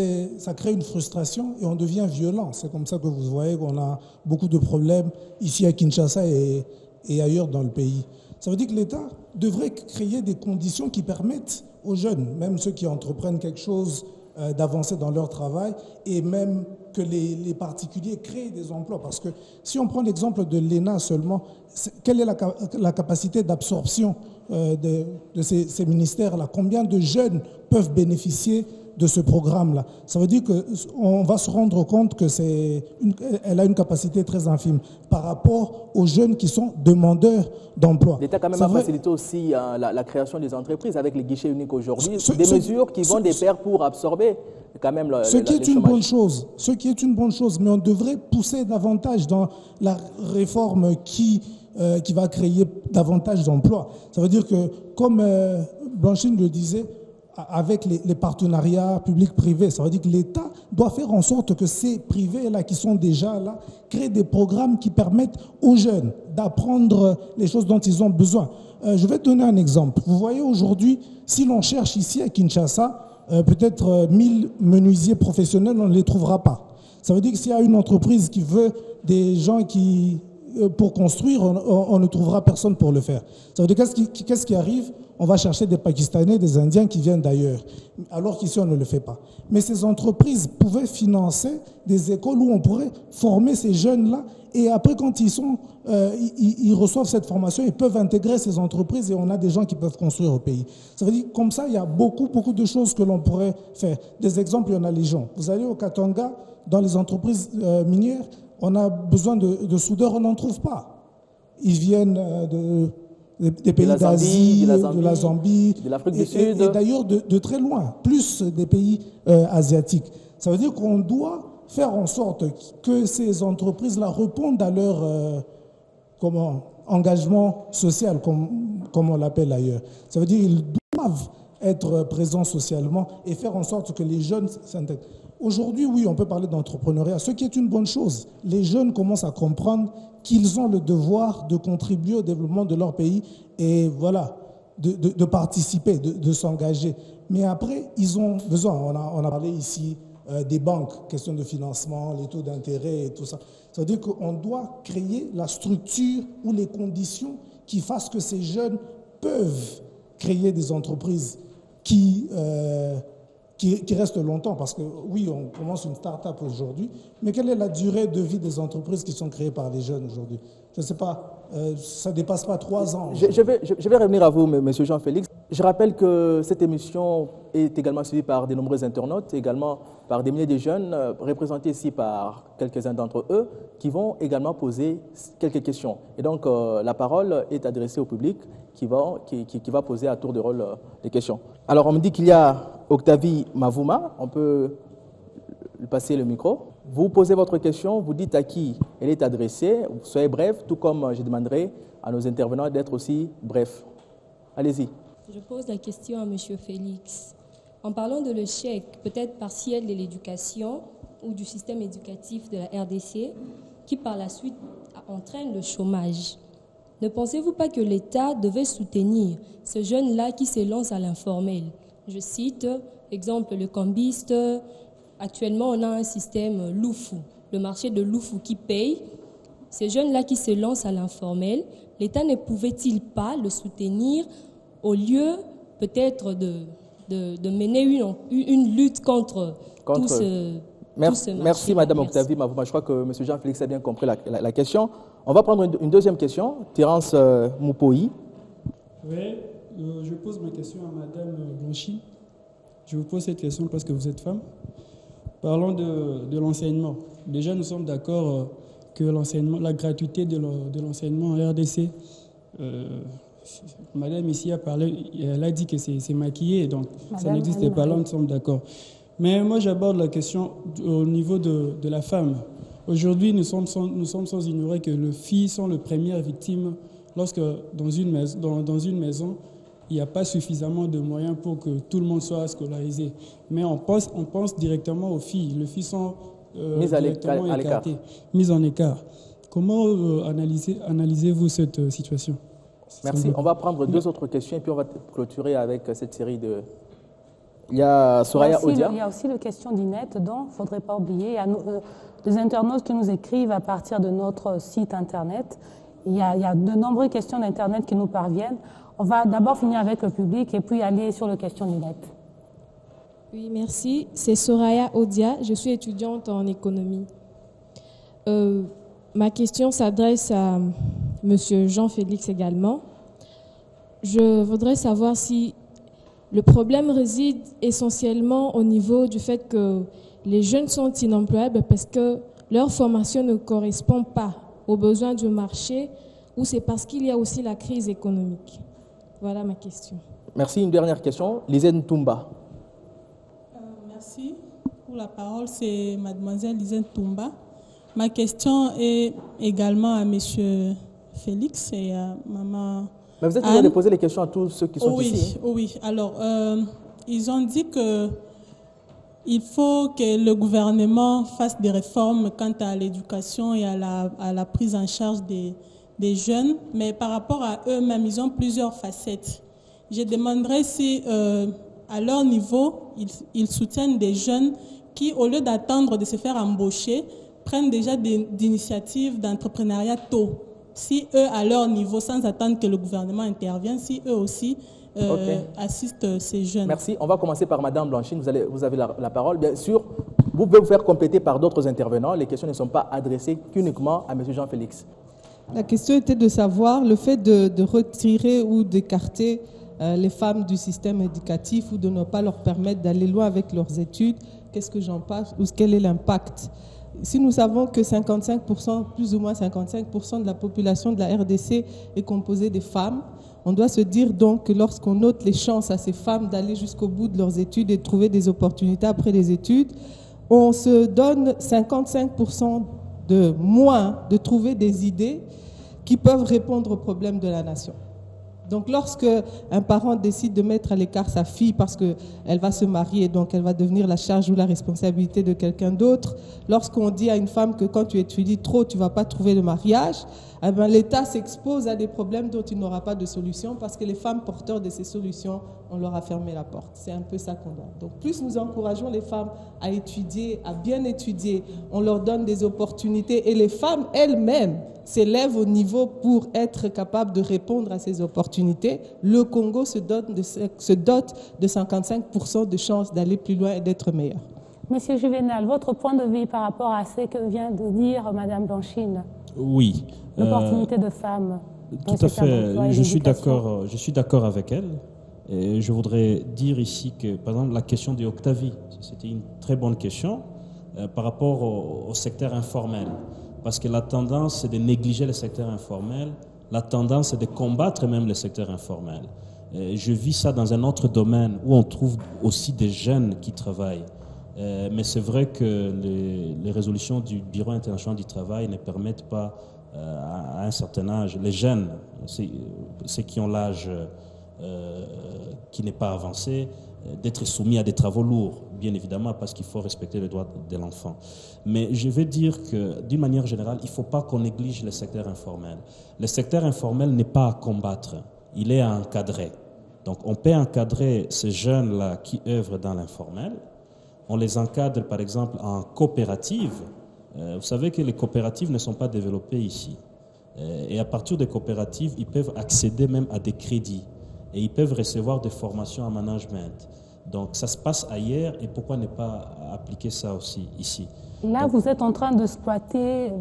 Ça crée une frustration et on devient violent. C'est comme ça que vous voyez qu'on a beaucoup de problèmes ici à Kinshasa et, et ailleurs dans le pays. Ça veut dire que l'État devrait créer des conditions qui permettent aux jeunes, même ceux qui entreprennent quelque chose, euh, d'avancer dans leur travail et même que les, les particuliers créent des emplois. Parce que si on prend l'exemple de l'E N A seulement, quelle est la, la capacité d'absorption euh, de, de ces, ces ministères-là? Combien de jeunes peuvent bénéficier de ce programme-là? Ça veut dire qu'on va se rendre compte que c'est une, elle a une capacité très infime par rapport aux jeunes qui sont demandeurs d'emploi. L'État quand même ça a va... facilité aussi euh, la, la création des entreprises avec les guichets uniques aujourd'hui, ce, des ce, mesures qui ce, vont des pairs pour absorber quand même le, ce le, qui est le une chômage. bonne chose, ce qui est une bonne chose, mais on devrait pousser davantage dans la réforme qui euh, qui va créer davantage d'emplois. Ça veut dire que, comme euh, Blanchine le disait, avec les, les partenariats publics-privés, ça veut dire que l'État doit faire en sorte que ces privés-là qui sont déjà là créent des programmes qui permettent aux jeunes d'apprendre les choses dont ils ont besoin. Euh, je vais te donner un exemple. Vous voyez aujourd'hui, si l'on cherche ici à Kinshasa, euh, peut-être euh, mille menuisiers professionnels, on ne les trouvera pas. Ça veut dire que s'il y a une entreprise qui veut des gens qui, euh, pour construire, on, on, on ne trouvera personne pour le faire. Ça veut dire qu'est-ce qui, qu'est-ce qui arrive? On va chercher des Pakistanais, des Indiens qui viennent d'ailleurs, alors qu'ici on ne le fait pas. Mais ces entreprises pouvaient financer des écoles où on pourrait former ces jeunes-là, et après quand ils, sont, euh, ils, ils reçoivent cette formation, ils peuvent intégrer ces entreprises et on a des gens qui peuvent construire au pays. Ça veut dire comme ça, il y a beaucoup, beaucoup de choses que l'on pourrait faire. Des exemples, il y en a légion. Vous allez au Katanga, dans les entreprises euh, minières, on a besoin de, de soudeurs, on n'en trouve pas. Ils viennent euh, de... des pays d'Asie, de la Zambie, de l'Afrique du et, Sud. Et, et d'ailleurs de, de très loin, plus des pays euh, asiatiques. Ça veut dire qu'on doit faire en sorte que ces entreprises-là répondent à leur euh, comment, engagement social, comme, comme on l'appelle ailleurs. Ça veut dire qu'ils doivent être présents socialement et faire en sorte que les jeunes s'intègrent. Aujourd'hui, oui, on peut parler d'entrepreneuriat, ce qui est une bonne chose. Les jeunes commencent à comprendre qu'ils ont le devoir de contribuer au développement de leur pays et voilà, de, de, de participer, de, de s'engager. Mais après, ils ont besoin, on a, on a parlé ici euh, des banques, question de financement, les taux d'intérêt et tout ça. Ça veut dire qu'on doit créer la structure ou les conditions qui fassent que ces jeunes peuvent créer des entreprises qui... Euh, qui, qui reste longtemps, parce que oui, on commence une start-up aujourd'hui, mais quelle est la durée de vie des entreprises qui sont créées par les jeunes aujourd'hui? Je ne sais pas, euh, ça ne dépasse pas trois ans. Je, je, vais, je, je vais revenir à vous, M. Jean-Félix. Je rappelle que cette émission est également suivie par de nombreux internautes, également par des milliers de jeunes, euh, représentés ici par quelques-uns d'entre eux, qui vont également poser quelques questions. Et donc, euh, la parole est adressée au public qui va, qui, qui, qui va poser à tour de rôle euh, des questions. Alors, on me dit qu'il y a Octavie Mavouma. On peut lui passer le micro. Vous posez votre question, vous dites à qui elle est adressée. Soyez bref, tout comme je demanderai à nos intervenants d'être aussi brefs. Allez-y. Je pose la question à M. Félix. En parlant de l'échec peut-être partiel de l'éducation ou du système éducatif de la R D C, qui par la suite entraîne le chômage, ne pensez-vous pas que l'État devait soutenir ces jeunes-là qui se lancent à l'informel? Je cite, exemple, le cambiste. Actuellement, on a un système Loufou, le marché de Loufou qui paye. Ces jeunes-là qui se lancent à l'informel, l'État ne pouvait-il pas le soutenir au lieu peut-être de, de, de mener une, une lutte contre, contre... tout ce, Merci, tout ce marché? merci Madame Octavie Mavouma. Je crois que M. Jean-Félix a bien compris la, la, la question. On va prendre une, une deuxième question. Terence euh, Moupoï. Oui, euh, je pose ma question à Madame Blanchi. Je vous pose cette question parce que vous êtes femme. Parlons de, de l'enseignement. Déjà, nous sommes d'accord euh, que l'enseignement, la gratuité de l'enseignement en R D C, euh, Madame ici a parlé, elle a dit que c'est maquillé, donc Madame, ça n'existait pas là, nous sommes d'accord. Mais moi, j'aborde la question au niveau de, de la femme. Aujourd'hui, nous sommes, sans, nous sommes sans ignorer que les filles sont les premières victimes lorsque dans une maison, dans, dans une maison il n'y a pas suffisamment de moyens pour que tout le monde soit scolarisé. Mais on pense, on pense directement aux filles. Les filles sont euh, mises directement à l'écart. Mises en écart. Comment euh, analysez, analysez-vous cette euh, situation? Merci. On va prendre deux autres questions et puis on va clôturer avec cette série de... Il y a Soraya Odia. Il y a aussi la question d'Inette, dont il ne faudrait pas oublier. Il y a euh, des internautes qui nous écrivent à partir de notre site Internet. Il y a, il y a de nombreuses questions d'Internet qui nous parviennent. On va d'abord finir avec le public et puis aller sur les questions d'Inette. Oui, merci. C'est Soraya Odia. Je suis étudiante en économie. Euh, ma question s'adresse à M. Jean-Félix également. Je voudrais savoir si le problème réside essentiellement au niveau du fait que les jeunes sont inemployables parce que leur formation ne correspond pas aux besoins du marché ou c'est parce qu'il y a aussi la crise économique. Voilà ma question. Merci. Une dernière question. Lizen Toumba. Euh, merci pour la parole. C'est mademoiselle Lizen Toumba. Ma question est également à monsieur Félix et à maman. Mais vous êtes obligé de poser les questions à tous ceux qui sont oui, ici. Hein? Oui, alors, euh, ils ont dit que il faut que le gouvernement fasse des réformes quant à l'éducation et à la, à la prise en charge des, des jeunes, mais par rapport à eux-mêmes, ils ont plusieurs facettes. Je demanderais si, euh, à leur niveau, ils, ils soutiennent des jeunes qui, au lieu d'attendre de se faire embaucher, prennent déjà des initiatives d'entrepreneuriat tôt. Si eux, à leur niveau, sans attendre que le gouvernement intervienne, si eux aussi euh, okay. assistent ces jeunes. Merci. On va commencer par Madame Blanchine. Vous, allez, vous avez la, la parole. Bien sûr, vous pouvez vous faire compléter par d'autres intervenants. Les questions ne sont pas adressées qu'uniquement à M. Jean-Félix. La question était de savoir le fait de, de retirer ou d'écarter euh, les femmes du système éducatif ou de ne pas leur permettre d'aller loin avec leurs études. Qu'est-ce que j'en pense ou quel est l'impact? Si nous savons que cinquante-cinq pour cent, plus ou moins cinquante-cinq pour cent de la population de la R D C est composée de femmes, on doit se dire donc que lorsqu'on ôte les chances à ces femmes d'aller jusqu'au bout de leurs études et de trouver des opportunités après les études, on se donne cinquante-cinq pour cent de moins de trouver des idées qui peuvent répondre aux problèmes de la nation. Donc, lorsque un parent décide de mettre à l'écart sa fille parce qu'elle va se marier, donc elle va devenir la charge ou la responsabilité de quelqu'un d'autre, lorsqu'on dit à une femme que quand tu étudies trop, tu ne vas pas trouver de mariage, eh bien, l'État s'expose à des problèmes dont il n'aura pas de solution parce que les femmes porteurs de ces solutions, on leur a fermé la porte. C'est un peu ça qu'on doit. Donc, plus nous encourageons les femmes à étudier, à bien étudier, on leur donne des opportunités et les femmes elles-mêmes s'élève au niveau pour être capable de répondre à ces opportunités, le Congo se dote de, se dote de cinquante-cinq pour cent de chances d'aller plus loin et d'être meilleur. Monsieur Juvenal, votre point de vue par rapport à ce que vient de dire Madame Blanchine? Oui. L'opportunité euh, de femmes. Tout à fait. Je suis d'accord. Je suis d'accord avec elle. Et je voudrais dire ici que, par exemple, la question de Octavie, c'était une très bonne question euh, par rapport au, au secteur informel. Parce que la tendance, c'est de négliger le secteur informel. La tendance, c'est de combattre même le secteur informel. Et je vis ça dans un autre domaine où on trouve aussi des jeunes qui travaillent. Euh, mais c'est vrai que les, les résolutions du Bureau international du travail ne permettent pas, euh, à, à un certain âge, les jeunes, ceux qui ont l'âge euh, qui n'est pas avancé, d'être soumis à des travaux lourds, bien évidemment, parce qu'il faut respecter les droits de l'enfant. Mais je vais dire que, d'une manière générale, il ne faut pas qu'on néglige le secteur informel. Le secteur informel n'est pas à combattre, il est à encadrer. Donc on peut encadrer ces jeunes-là qui œuvrent dans l'informel. On les encadre, par exemple, en coopérative. Euh, vous savez que les coopératives ne sont pas développées ici. Euh, et à partir des coopératives, ils peuvent accéder même à des crédits. Et ils peuvent recevoir des formations en management. Donc ça se passe ailleurs, et pourquoi ne pas appliquer ça aussi ici? Là, Donc, vous êtes en train d'exploiter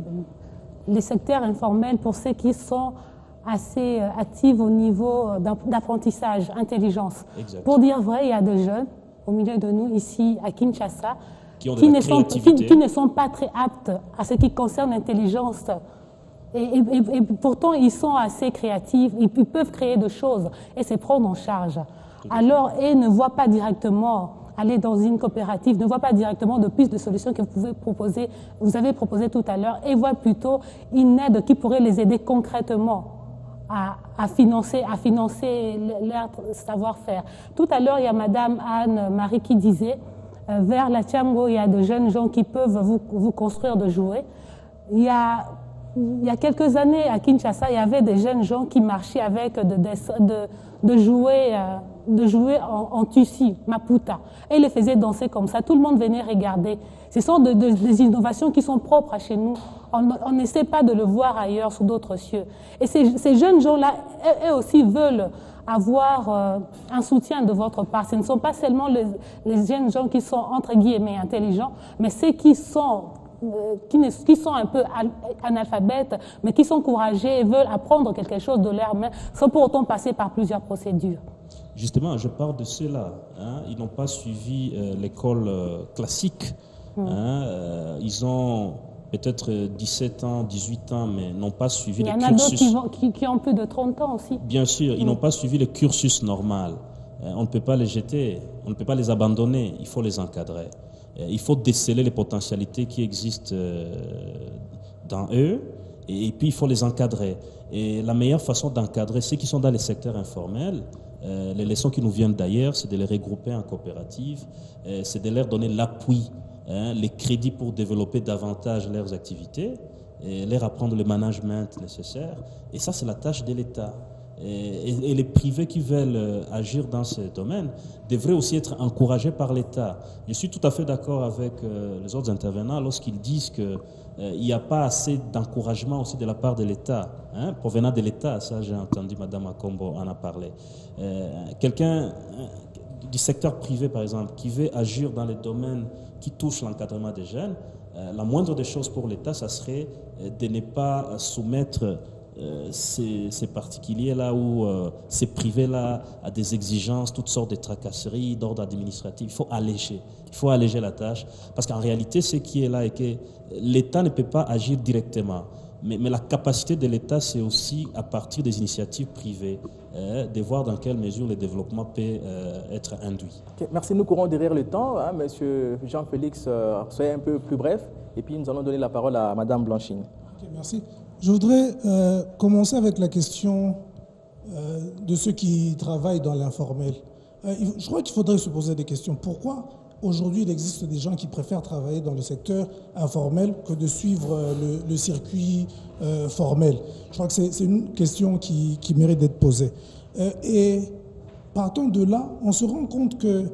les secteurs informels pour ceux qui sont assez actifs au niveau d'apprentissage, intelligence. Exact. Pour dire vrai, il y a des jeunes au milieu de nous ici à Kinshasa qui, ont de qui, la ne sont, qui, qui ne sont pas très aptes à ce qui concerne l'intelligence. Et, et, et pourtant, ils sont assez créatifs, ils, ils peuvent créer des choses et se prendre en charge. Alors, ils ne voient pas directement aller dans une coopérative, ne voient pas directement de pistes de solutions que vous pouvez proposer, vous avez proposé tout à l'heure, et voient plutôt une aide qui pourrait les aider concrètement à, à financer, à financer leur savoir-faire. Tout à l'heure, il y a Madame Anne-Marie qui disait, euh, vers la Tchango, il y a de jeunes gens qui peuvent vous, vous construire de jouets. Il y a Il y a quelques années, à Kinshasa, il y avait des jeunes gens qui marchaient avec de, de, de, de jouets, euh, de jouets en, en tissu, maputa. Et ils les faisaient danser comme ça. Tout le monde venait regarder. Ce sont de, de, des innovations qui sont propres à chez nous. On n'essaie pas de le voir ailleurs, sous d'autres cieux. Et ces, ces jeunes gens-là, eux aussi veulent avoir euh, un soutien de votre part. Ce ne sont pas seulement les, les jeunes gens qui sont, entre guillemets, intelligents, mais ceux qui sont... Qui, ne, qui sont un peu analphabètes, mais qui sont courageux et veulent apprendre quelque chose de leurs mains sans pour autant passer par plusieurs procédures. Justement, je parle de ceux-là. Hein. Ils n'ont pas suivi euh, l'école euh, classique. Mmh. Hein. Euh, ils ont peut-être dix-sept ans, dix-huit ans, mais n'ont pas suivi le cursus. Il y en a d'autres qui, vont, qui, qui ont plus de trente ans aussi. Bien sûr, ils mmh. n'ont pas suivi le cursus normal. Euh, on ne peut pas les jeter, on ne peut pas les abandonner, il faut les encadrer. Il faut déceler les potentialités qui existent dans eux et puis il faut les encadrer. Et la meilleure façon d'encadrer ceux qui sont dans les secteurs informels, euh, les leçons qui nous viennent d'ailleurs, c'est de les regrouper en coopératives, euh, c'est de leur donner l'appui, hein, les crédits pour développer davantage leurs activités, et leur apprendre le management nécessaire. Et ça, c'est la tâche de l'État. Et, et, et les privés qui veulent euh, agir dans ce domaine devraient aussi être encouragés par l'État. Je suis tout à fait d'accord avec euh, les autres intervenants lorsqu'ils disent qu'il n'y euh, a pas assez d'encouragement aussi de la part de l'État, hein, provenant de l'État. Ça, j'ai entendu Mme Akombo en a parlé. Euh, Quelqu'un euh, du secteur privé, par exemple, qui veut agir dans les domaines qui touchent l'encadrement des jeunes, euh, la moindre des choses pour l'État, ça serait de ne pas soumettre Euh, ces, ces particuliers-là ou euh, ces privés-là à des exigences, toutes sortes de tracasseries d'ordre administratif. Il faut alléger. Il faut alléger la tâche parce qu'en réalité, ce qui est là est que l'État ne peut pas agir directement. Mais, mais la capacité de l'État, c'est aussi à partir des initiatives privées, euh, de voir dans quelle mesure le développement peut euh, être induit. Okay, merci. Nous courons derrière le temps. Hein, Monsieur Jean-Félix, euh, soyez un peu plus bref. Et puis nous allons donner la parole à Madame Blanchine. Okay, merci. Je voudrais euh, commencer avec la question euh, de ceux qui travaillent dans l'informel. Euh, je crois qu'il faudrait se poser des questions. Pourquoi aujourd'hui il existe des gens qui préfèrent travailler dans le secteur informel que de suivre euh, le, le circuit euh, formel? Je crois que c'est une question qui, qui mérite d'être posée. Euh, et partant de là, on se rend compte que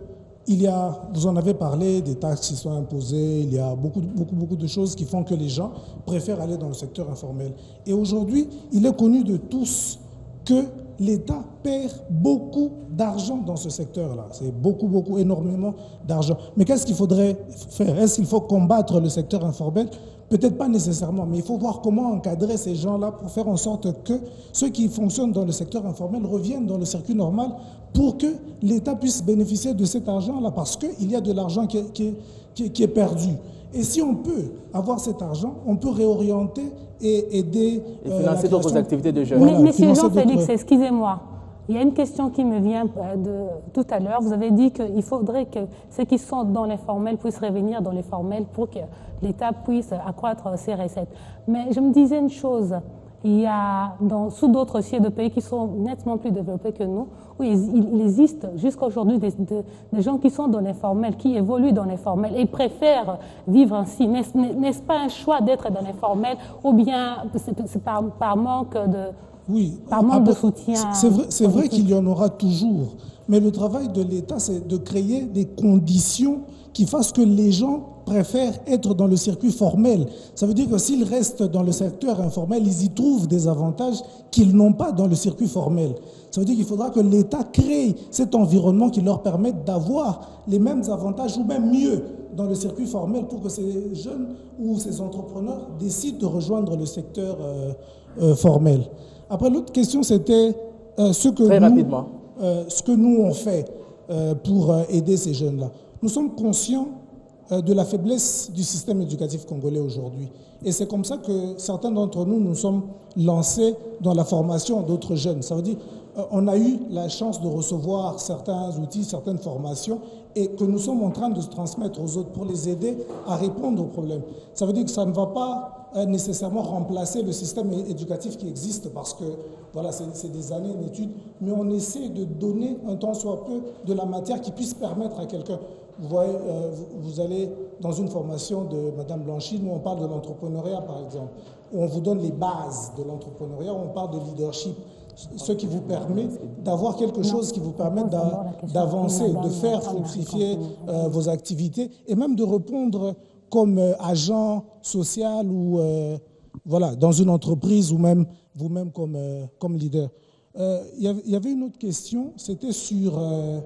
il y a, vous en avez parlé, des taxes qui sont imposées, il y a beaucoup, beaucoup, beaucoup de choses qui font que les gens préfèrent aller dans le secteur informel. Et aujourd'hui, il est connu de tous que l'État perd beaucoup d'argent dans ce secteur-là. C'est beaucoup, beaucoup, énormément d'argent. Mais qu'est-ce qu'il faudrait faire? Est-ce qu'il faut combattre le secteur informel? Peut-être pas nécessairement, mais il faut voir comment encadrer ces gens-là pour faire en sorte que ceux qui fonctionnent dans le secteur informel reviennent dans le circuit normal pour que l'État puisse bénéficier de cet argent-là, parce qu'il y a de l'argent qui, qui, qui, qui est perdu. Et si on peut avoir cet argent, on peut réorienter et aider... Et financer euh, d'autres activités de jeunes. Voilà, Monsieur Jean-Félix, excusez-moi. Il y a une question qui me vient de tout à l'heure. Vous avez dit qu'il faudrait que ceux qui sont dans l'informel puissent revenir dans l'informel pour que l'État puisse accroître ses recettes. Mais je me disais une chose. Il y a dans, sous d'autres sièges de pays qui sont nettement plus développés que nous, où il, il existe jusqu'à aujourd'hui des, des, des gens qui sont dans l'informel, qui évoluent dans l'informel et préfèrent vivre ainsi. N'est-ce, n'est-ce pas un choix d'être dans l'informel ou bien c'est, c'est par, par manque de... Oui, par manque après, de soutien. C'est vrai, c'est vrai qu'il y en aura toujours, mais le travail de l'État, c'est de créer des conditions qui fassent que les gens préfèrent être dans le circuit formel. Ça veut dire que s'ils restent dans le secteur informel, ils y trouvent des avantages qu'ils n'ont pas dans le circuit formel. Ça veut dire qu'il faudra que l'État crée cet environnement qui leur permette d'avoir les mêmes avantages ou même mieux dans le circuit formel pour que ces jeunes ou ces entrepreneurs décident de rejoindre le secteur euh, euh, formel. Après, l'autre question, c'était euh, ce, que Très nous, rapidement. euh, ce que nous on fait euh, pour euh, aider ces jeunes-là. Nous sommes conscients euh, de la faiblesse du système éducatif congolais aujourd'hui. Et c'est comme ça que certains d'entre nous nous sommes lancés dans la formation d'autres jeunes. Ça veut dire euh, on a eu la chance de recevoir certains outils, certaines formations, et que nous sommes en train de se transmettre aux autres pour les aider à répondre aux problèmes. Ça veut dire que ça ne va pas nécessairement remplacer le système éducatif qui existe parce que voilà, c'est, c'est des années d'études, mais on essaie de donner un tant soit peu de la matière qui puisse permettre à quelqu'un. Vous voyez, euh, vous, vous allez dans une formation de Madame Blanchine où on parle de l'entrepreneuriat par exemple, où on vous donne les bases de l'entrepreneuriat, où on parle de leadership, ce qui vous permet d'avoir quelque chose qui vous permet d'avancer, de faire fructifier euh, vos activités et même de répondre comme euh, agent social ou euh, voilà, dans une entreprise ou même vous-même comme, euh, comme leader. Euh, y avait, y avait une autre question, c'était sur euh,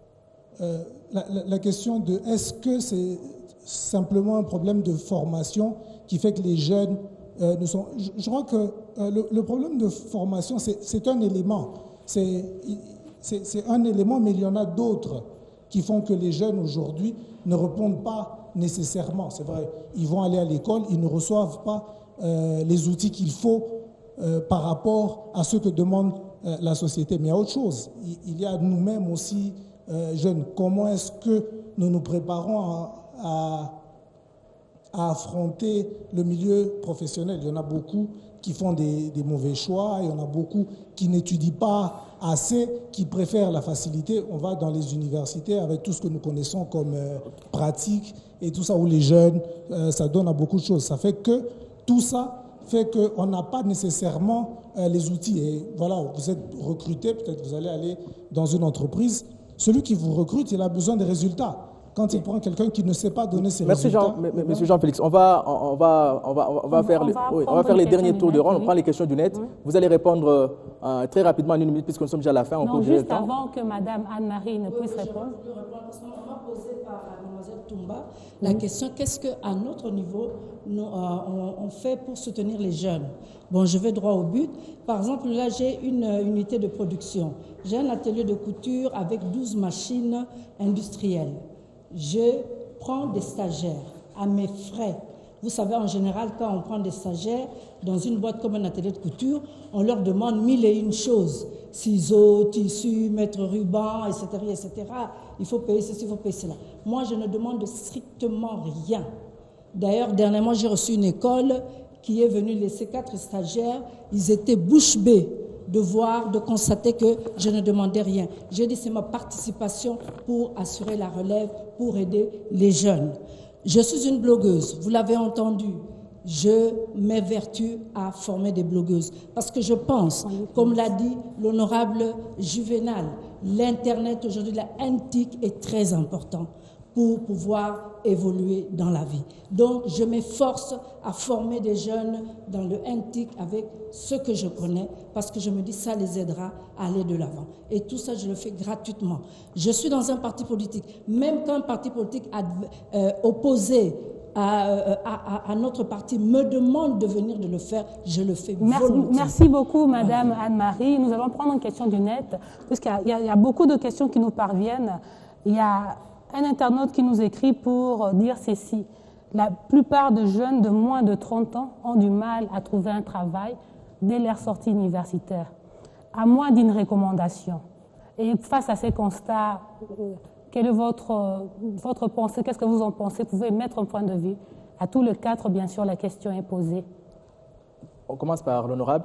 euh, la, la, la question de est-ce que c'est simplement un problème de formation qui fait que les jeunes euh, ne sont... Je, je crois que euh, le, le problème de formation, c'est, c'est un élément. C'est, c'est, c'est un élément, mais il y en a d'autres qui font que les jeunes aujourd'hui ne répondent pas nécessairement, c'est vrai. Ils vont aller à l'école, ils ne reçoivent pas euh, les outils qu'il faut euh, par rapport à ce que demande euh, la société. Mais il y a autre chose. Il, il y a nous-mêmes aussi, euh, jeunes. Comment est-ce que nous nous préparons à, à, à affronter le milieu professionnel? Il y en a beaucoup qui font des, des mauvais choix, il y en a beaucoup qui n'étudient pas assez, qui préfèrent la facilité. On va dans les universités avec tout ce que nous connaissons comme euh, pratique et tout ça, où les jeunes, euh, ça donne à beaucoup de choses. Ça fait que tout ça fait qu'on n'a pas nécessairement euh, les outils. Et voilà, vous êtes recruté, peut-être vous allez aller dans une entreprise. Celui qui vous recrute, il a besoin des résultats. Quand il prend quelqu'un qui ne sait pas donner ses Merci résultats... Jean, m- Monsieur Jean-Félix, on va, on va, on va, on va On faire, va- les, on va oui, on va prendre faire les les derniers questions tours du de net, ronde. On oui. prend les questions du net. Oui. Vous allez répondre euh, très rapidement en une minute puisque nous sommes déjà à la fin. On Non, peut gérer juste le temps. avant que Madame Anne-Marie ne puisse répondre. On m'a posé par Mademoiselle Toumba la question qu'est-ce qu'à notre niveau nous, euh, on, on fait pour soutenir les jeunes? Bon, je vais droit au but. Par exemple, là, j'ai une euh, unité de production. J'ai un atelier de couture avec douze machines industrielles. Je prends des stagiaires à mes frais. Vous savez, en général, quand on prend des stagiaires dans une boîte comme un atelier de couture, on leur demande mille et une choses. Ciseaux, tissus, mettre ruban, et cetera, et cetera. Il faut payer ceci, il faut payer cela. Moi, je ne demande strictement rien. D'ailleurs, dernièrement, j'ai reçu une école qui est venue laisser quatre stagiaires. Ils étaient bouche bée de voir, de constater que je ne demandais rien. J'ai dit c'est ma participation pour assurer la relève, pour aider les jeunes. Je suis une blogueuse, vous l'avez entendu. je m'évertue à former des blogueuses. Parce que je pense, comme l'a dit l'honorable Juvenal, l'Internet aujourd'hui, la N T I C est très important pour pouvoir évoluer dans la vie. Donc, je m'efforce à former des jeunes dans le N T I C avec ce que je connais, parce que je me dis que ça les aidera à aller de l'avant. Et tout ça, je le fais gratuitement. Je suis dans un parti politique. Même quand un parti politique a, euh, opposé à, à, à notre parti me demande de venir de le faire, je le fais merci, volontiers. merci beaucoup, Madame Anne-Marie. Nous allons prendre une question du net, puisqu'il y, y, y a beaucoup de questions qui nous parviennent. Il y a un internaute qui nous écrit pour dire ceci. La plupart des jeunes de moins de trente ans ont du mal à trouver un travail dès leur sortie universitaire, à moins d'une recommandation. Et face à ces constats, quelle est votre, votre pensée? Qu'est-ce que vous en pensez? Vous pouvez mettre un point de vue. À tous les quatre, bien sûr, la question est posée. On commence par l'honorable.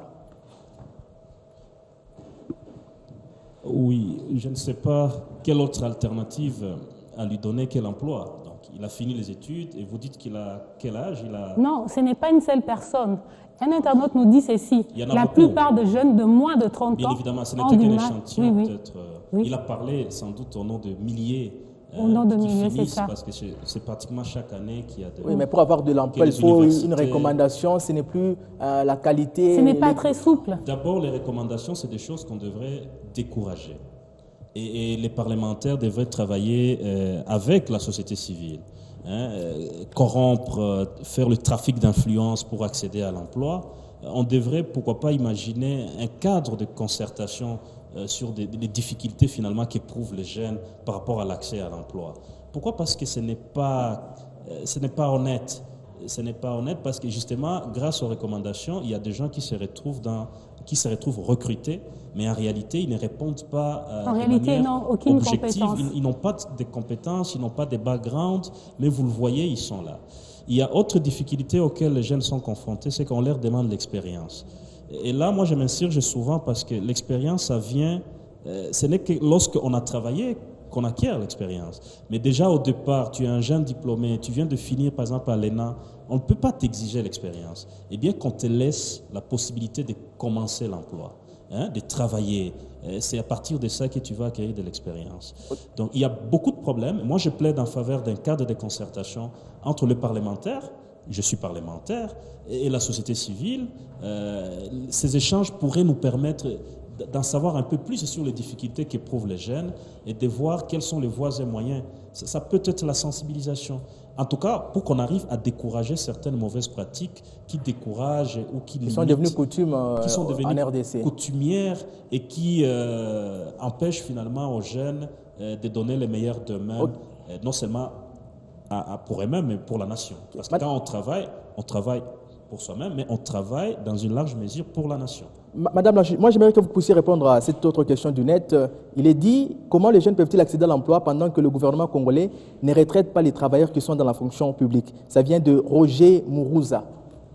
Oui, je ne sais pas quelle autre alternative à lui donner quel emploi. Donc, il a fini les études et vous dites qu'il a quel âge? Il a... Non, ce n'est pas une seule personne. Un internaute nous dit ceci. La beaucoup. plupart des jeunes de moins de trente Bien ans évidemment, ce ont n'était du qu'un mal. échantillon, Oui, oui. peut-être. Oui. Il a parlé sans doute au nom de milliers. Au nom de qui milliers, c'est finissent, ça. parce que c'est pratiquement chaque année qu'il y a de... Oui, mais pour avoir de l'emploi, il faut une recommandation. Ce n'est plus euh, la qualité... Ce n'est pas les... très souple. D'abord, les recommandations, c'est des choses qu'on devrait décourager. Et, et les parlementaires devraient travailler euh, avec la société civile. Hein, euh, corrompre, euh, faire le trafic d'influence pour accéder à l'emploi. On devrait, pourquoi pas, imaginer un cadre de concertation euh, sur des, des difficultés finalement qu'éprouvent les jeunes par rapport à l'accès à l'emploi. Pourquoi? Parce que ce n'est pas, euh, ce n'est pas honnête. Ce n'est pas honnête parce que justement, grâce aux recommandations, il y a des gens qui se retrouvent, dans, qui se retrouvent recrutés, mais en réalité, ils ne répondent pas euh, en de réalité, manière ils n'ont aucune objective. compétence. Ils, ils n'ont pas de compétences, ils n'ont pas de background, mais vous le voyez, ils sont là. Il y a autre difficulté auxquelles les jeunes sont confrontés, c'est qu'on leur demande l'expérience. Et là, moi, je m'insurge souvent parce que l'expérience, ça vient, euh, ce n'est que lorsqu'on a travaillé qu'on acquiert l'expérience. Mais déjà au départ, tu es un jeune diplômé, tu viens de finir par exemple à l'E N A, on ne peut pas t'exiger l'expérience. Eh bien qu'on te laisse la possibilité de commencer l'emploi, hein, de travailler. C'est à partir de ça que tu vas acquérir de l'expérience. Donc il y a beaucoup de problèmes. Moi je plaide en faveur d'un cadre de concertation entre les parlementaires, je suis parlementaire, et la société civile. Euh, ces échanges pourraient nous permettre d'en savoir un peu plus sur les difficultés qu'éprouvent les jeunes et de voir quelles sont les voies et moyens. Ça, ça peut être la sensibilisation. En tout cas, pour qu'on arrive à décourager certaines mauvaises pratiques qui découragent ou qui, qui sont devenues coutumes euh, qui sont devenues en R D C. coutumières et qui euh, empêchent finalement aux jeunes euh, de donner les meilleurs d'eux-mêmes, okay. euh, non seulement à, à pour eux-mêmes, mais pour la nation. Parce que quand on travaille, on travaille pour soi-même, mais on travaille dans une large mesure pour la nation. Madame, moi j'aimerais que vous puissiez répondre à cette autre question du net. Il est dit, comment les jeunes peuvent-ils accéder à l'emploi pendant que le gouvernement congolais ne retraite pas les travailleurs qui sont dans la fonction publique? Ça vient de Roger Mourouza.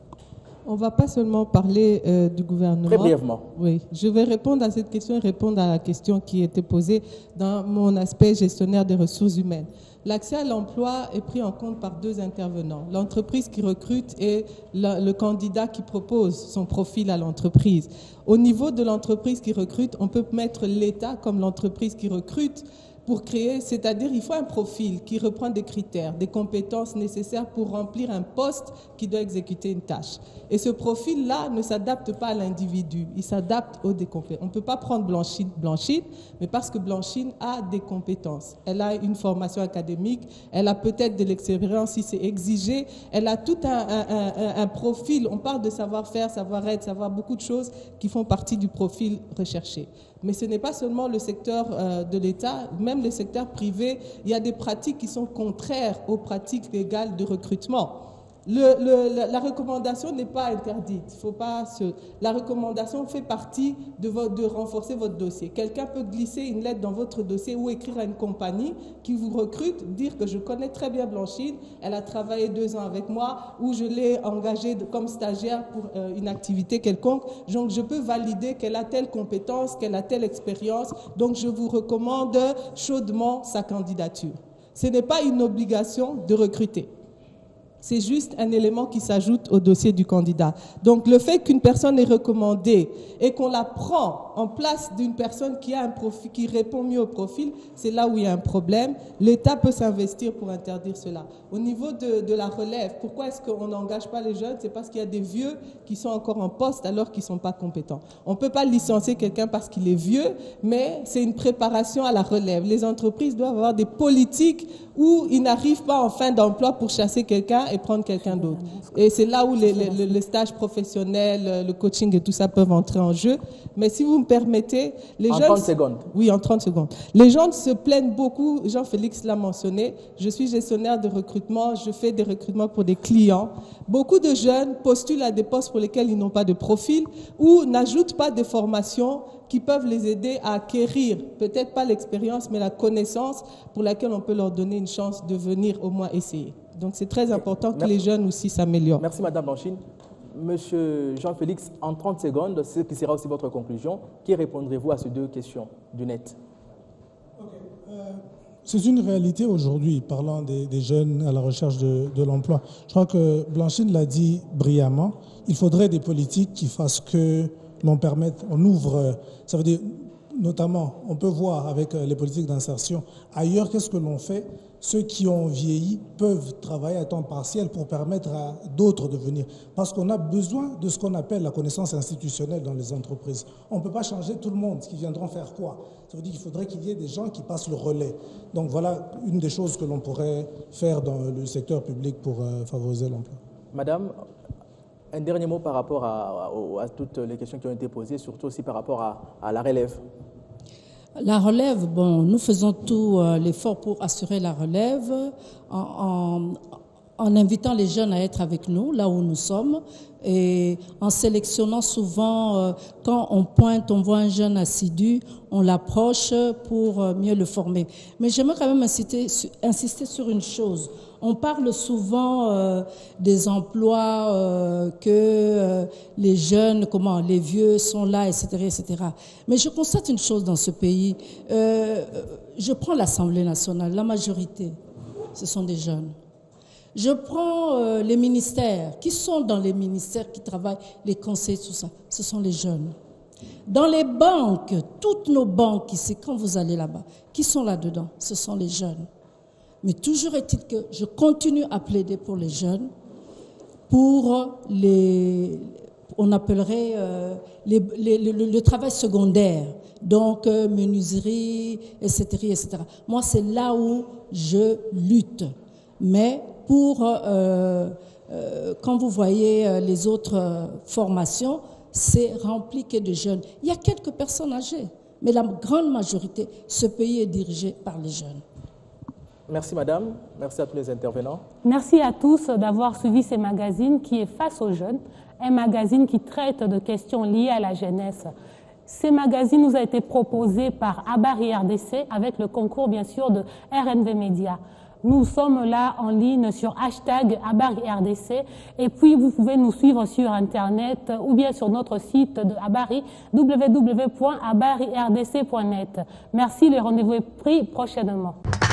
On ne va pas seulement parler euh, du gouvernement. Très brièvement. Oui, je vais répondre à cette question et répondre à la question qui était posée dans mon aspect gestionnaire des ressources humaines. L'accès à l'emploi est pris en compte par deux intervenants, l'entreprise qui recrute et le, le candidat qui propose son profil à l'entreprise. Au niveau de l'entreprise qui recrute, on peut mettre l'État comme l'entreprise qui recrute pour créer, c'est-à-dire il faut un profil qui reprend des critères, des compétences nécessaires pour remplir un poste qui doit exécuter une tâche. Et ce profil-là ne s'adapte pas à l'individu, il s'adapte aux compétences. On ne peut pas prendre Blanchine, Blanchine, mais parce que Blanchine a des compétences. Elle a une formation académique, elle a peut-être de l'expérience si c'est exigé, elle a tout un, un, un, un profil, on parle de savoir-faire, savoir-être, savoir beaucoup de choses qui font partie du profil recherché. Mais ce n'est pas seulement le secteur euh, de l'État, même le secteur privé, il y a des pratiques qui sont contraires aux pratiques légales de recrutement. Le, le, la recommandation n'est pas interdite. Il faut pas se... La recommandation fait partie de, votre, de renforcer votre dossier. Quelqu'un peut glisser une lettre dans votre dossier ou écrire à une compagnie qui vous recrute, dire que je connais très bien Blanchine, elle a travaillé deux ans avec moi, ou je l'ai engagée comme stagiaire pour euh, une activité quelconque. Donc je peux valider qu'elle a telle compétence, qu'elle a telle expérience. Donc je vous recommande chaudement sa candidature. Ce n'est pas une obligation de recruter. C'est juste un élément qui s'ajoute au dossier du candidat. Donc, le fait qu'une personne est recommandée et qu'on la prend en place d'une personne qui a un profil, qui répond mieux au profil, c'est là où il y a un problème. L'État peut s'investir pour interdire cela. Au niveau de, de la relève, pourquoi est-ce qu'on n'engage pas les jeunes? C'est parce qu'il y a des vieux qui sont encore en poste alors qu'ils ne sont pas compétents. On ne peut pas licencier quelqu'un parce qu'il est vieux, mais c'est une préparation à la relève. Les entreprises doivent avoir des politiques où ils n'arrivent pas en fin d'emploi pour chasser quelqu'un et prendre quelqu'un d'autre. Et c'est là où les, les, les stages professionnels, le coaching et tout ça peuvent entrer en jeu. Mais si vous me permettez, les en jeunes... En trente secondes. Oui, en trente secondes. Les gens se plaignent beaucoup, Jean-Félix l'a mentionné, je suis gestionnaire de recrutement, je fais des recrutements pour des clients. Beaucoup de jeunes postulent à des postes pour lesquels ils n'ont pas de profil ou n'ajoutent pas de formation qui peuvent les aider à acquérir, peut-être pas l'expérience, mais la connaissance pour laquelle on peut leur donner une chance de venir au moins essayer. Donc c'est très important que les jeunes aussi s'améliorent. Merci Madame Blanchine. Monsieur Jean-Félix, en trente secondes, ce qui sera aussi votre conclusion, qui répondrez-vous à ces deux questions du net? Okay. euh, C'est une réalité aujourd'hui, parlant des, des jeunes à la recherche de, de l'emploi. Je crois que Blanchine l'a dit brillamment. Il faudrait des politiques qui fassent que l'on permette, on ouvre, ça veut dire notamment, on peut voir avec les politiques d'insertion ailleurs, qu'est-ce que l'on fait? Ceux qui ont vieilli peuvent travailler à temps partiel pour permettre à d'autres de venir. Parce qu'on a besoin de ce qu'on appelle la connaissance institutionnelle dans les entreprises. On ne peut pas changer tout le monde, qui viendront faire quoi? Ça veut dire qu'il faudrait qu'il y ait des gens qui passent le relais. Donc voilà une des choses que l'on pourrait faire dans le secteur public pour euh, favoriser l'emploi. Madame, un dernier mot par rapport à, à, à toutes les questions qui ont été posées, surtout aussi par rapport à, à la relève. La relève, bon, nous faisons tout euh, l'effort pour assurer la relève en, en, en invitant les jeunes à être avec nous, là où nous sommes, et en sélectionnant souvent, euh, quand on pointe, on voit un jeune assidu, on l'approche pour euh, mieux le former. Mais j'aimerais quand même insister, insister sur une chose. On parle souvent euh, des emplois euh, que euh, les jeunes, comment, les vieux sont là, et cetera, et cetera. Mais je constate une chose dans ce pays. Euh, je prends l'Assemblée nationale, la majorité, ce sont des jeunes. Je prends euh, les ministères. Qui sont dans les ministères qui travaillent, les conseils, tout ça? Ce sont les jeunes. Dans les banques, toutes nos banques ici, quand vous allez là-bas, qui sont là-dedans? Ce sont les jeunes. Mais toujours est-il que je continue à plaider pour les jeunes, pour les, on appellerait euh, les, les, le, le travail secondaire, donc euh, menuiserie, et cetera, et cetera. Moi, c'est là où je lutte. Mais pour, euh, euh, quand vous voyez euh, les autres euh, formations, c'est rempli que de jeunes. Il y a quelques personnes âgées, mais la grande majorité, ce pays est dirigé par les jeunes. Merci Madame, merci à tous les intervenants. Merci à tous d'avoir suivi ces magazines qui est Face aux jeunes, un magazine qui traite de questions liées à la jeunesse. Ces magazines nous a été proposés par Habari R D C avec le concours bien sûr de R N V Média. Nous sommes là en ligne sur hashtag Habari R D C et puis vous pouvez nous suivre sur Internet ou bien sur notre site de Habari, w w w point habari r d c point net. Merci, le rendez-vous est pris prochainement.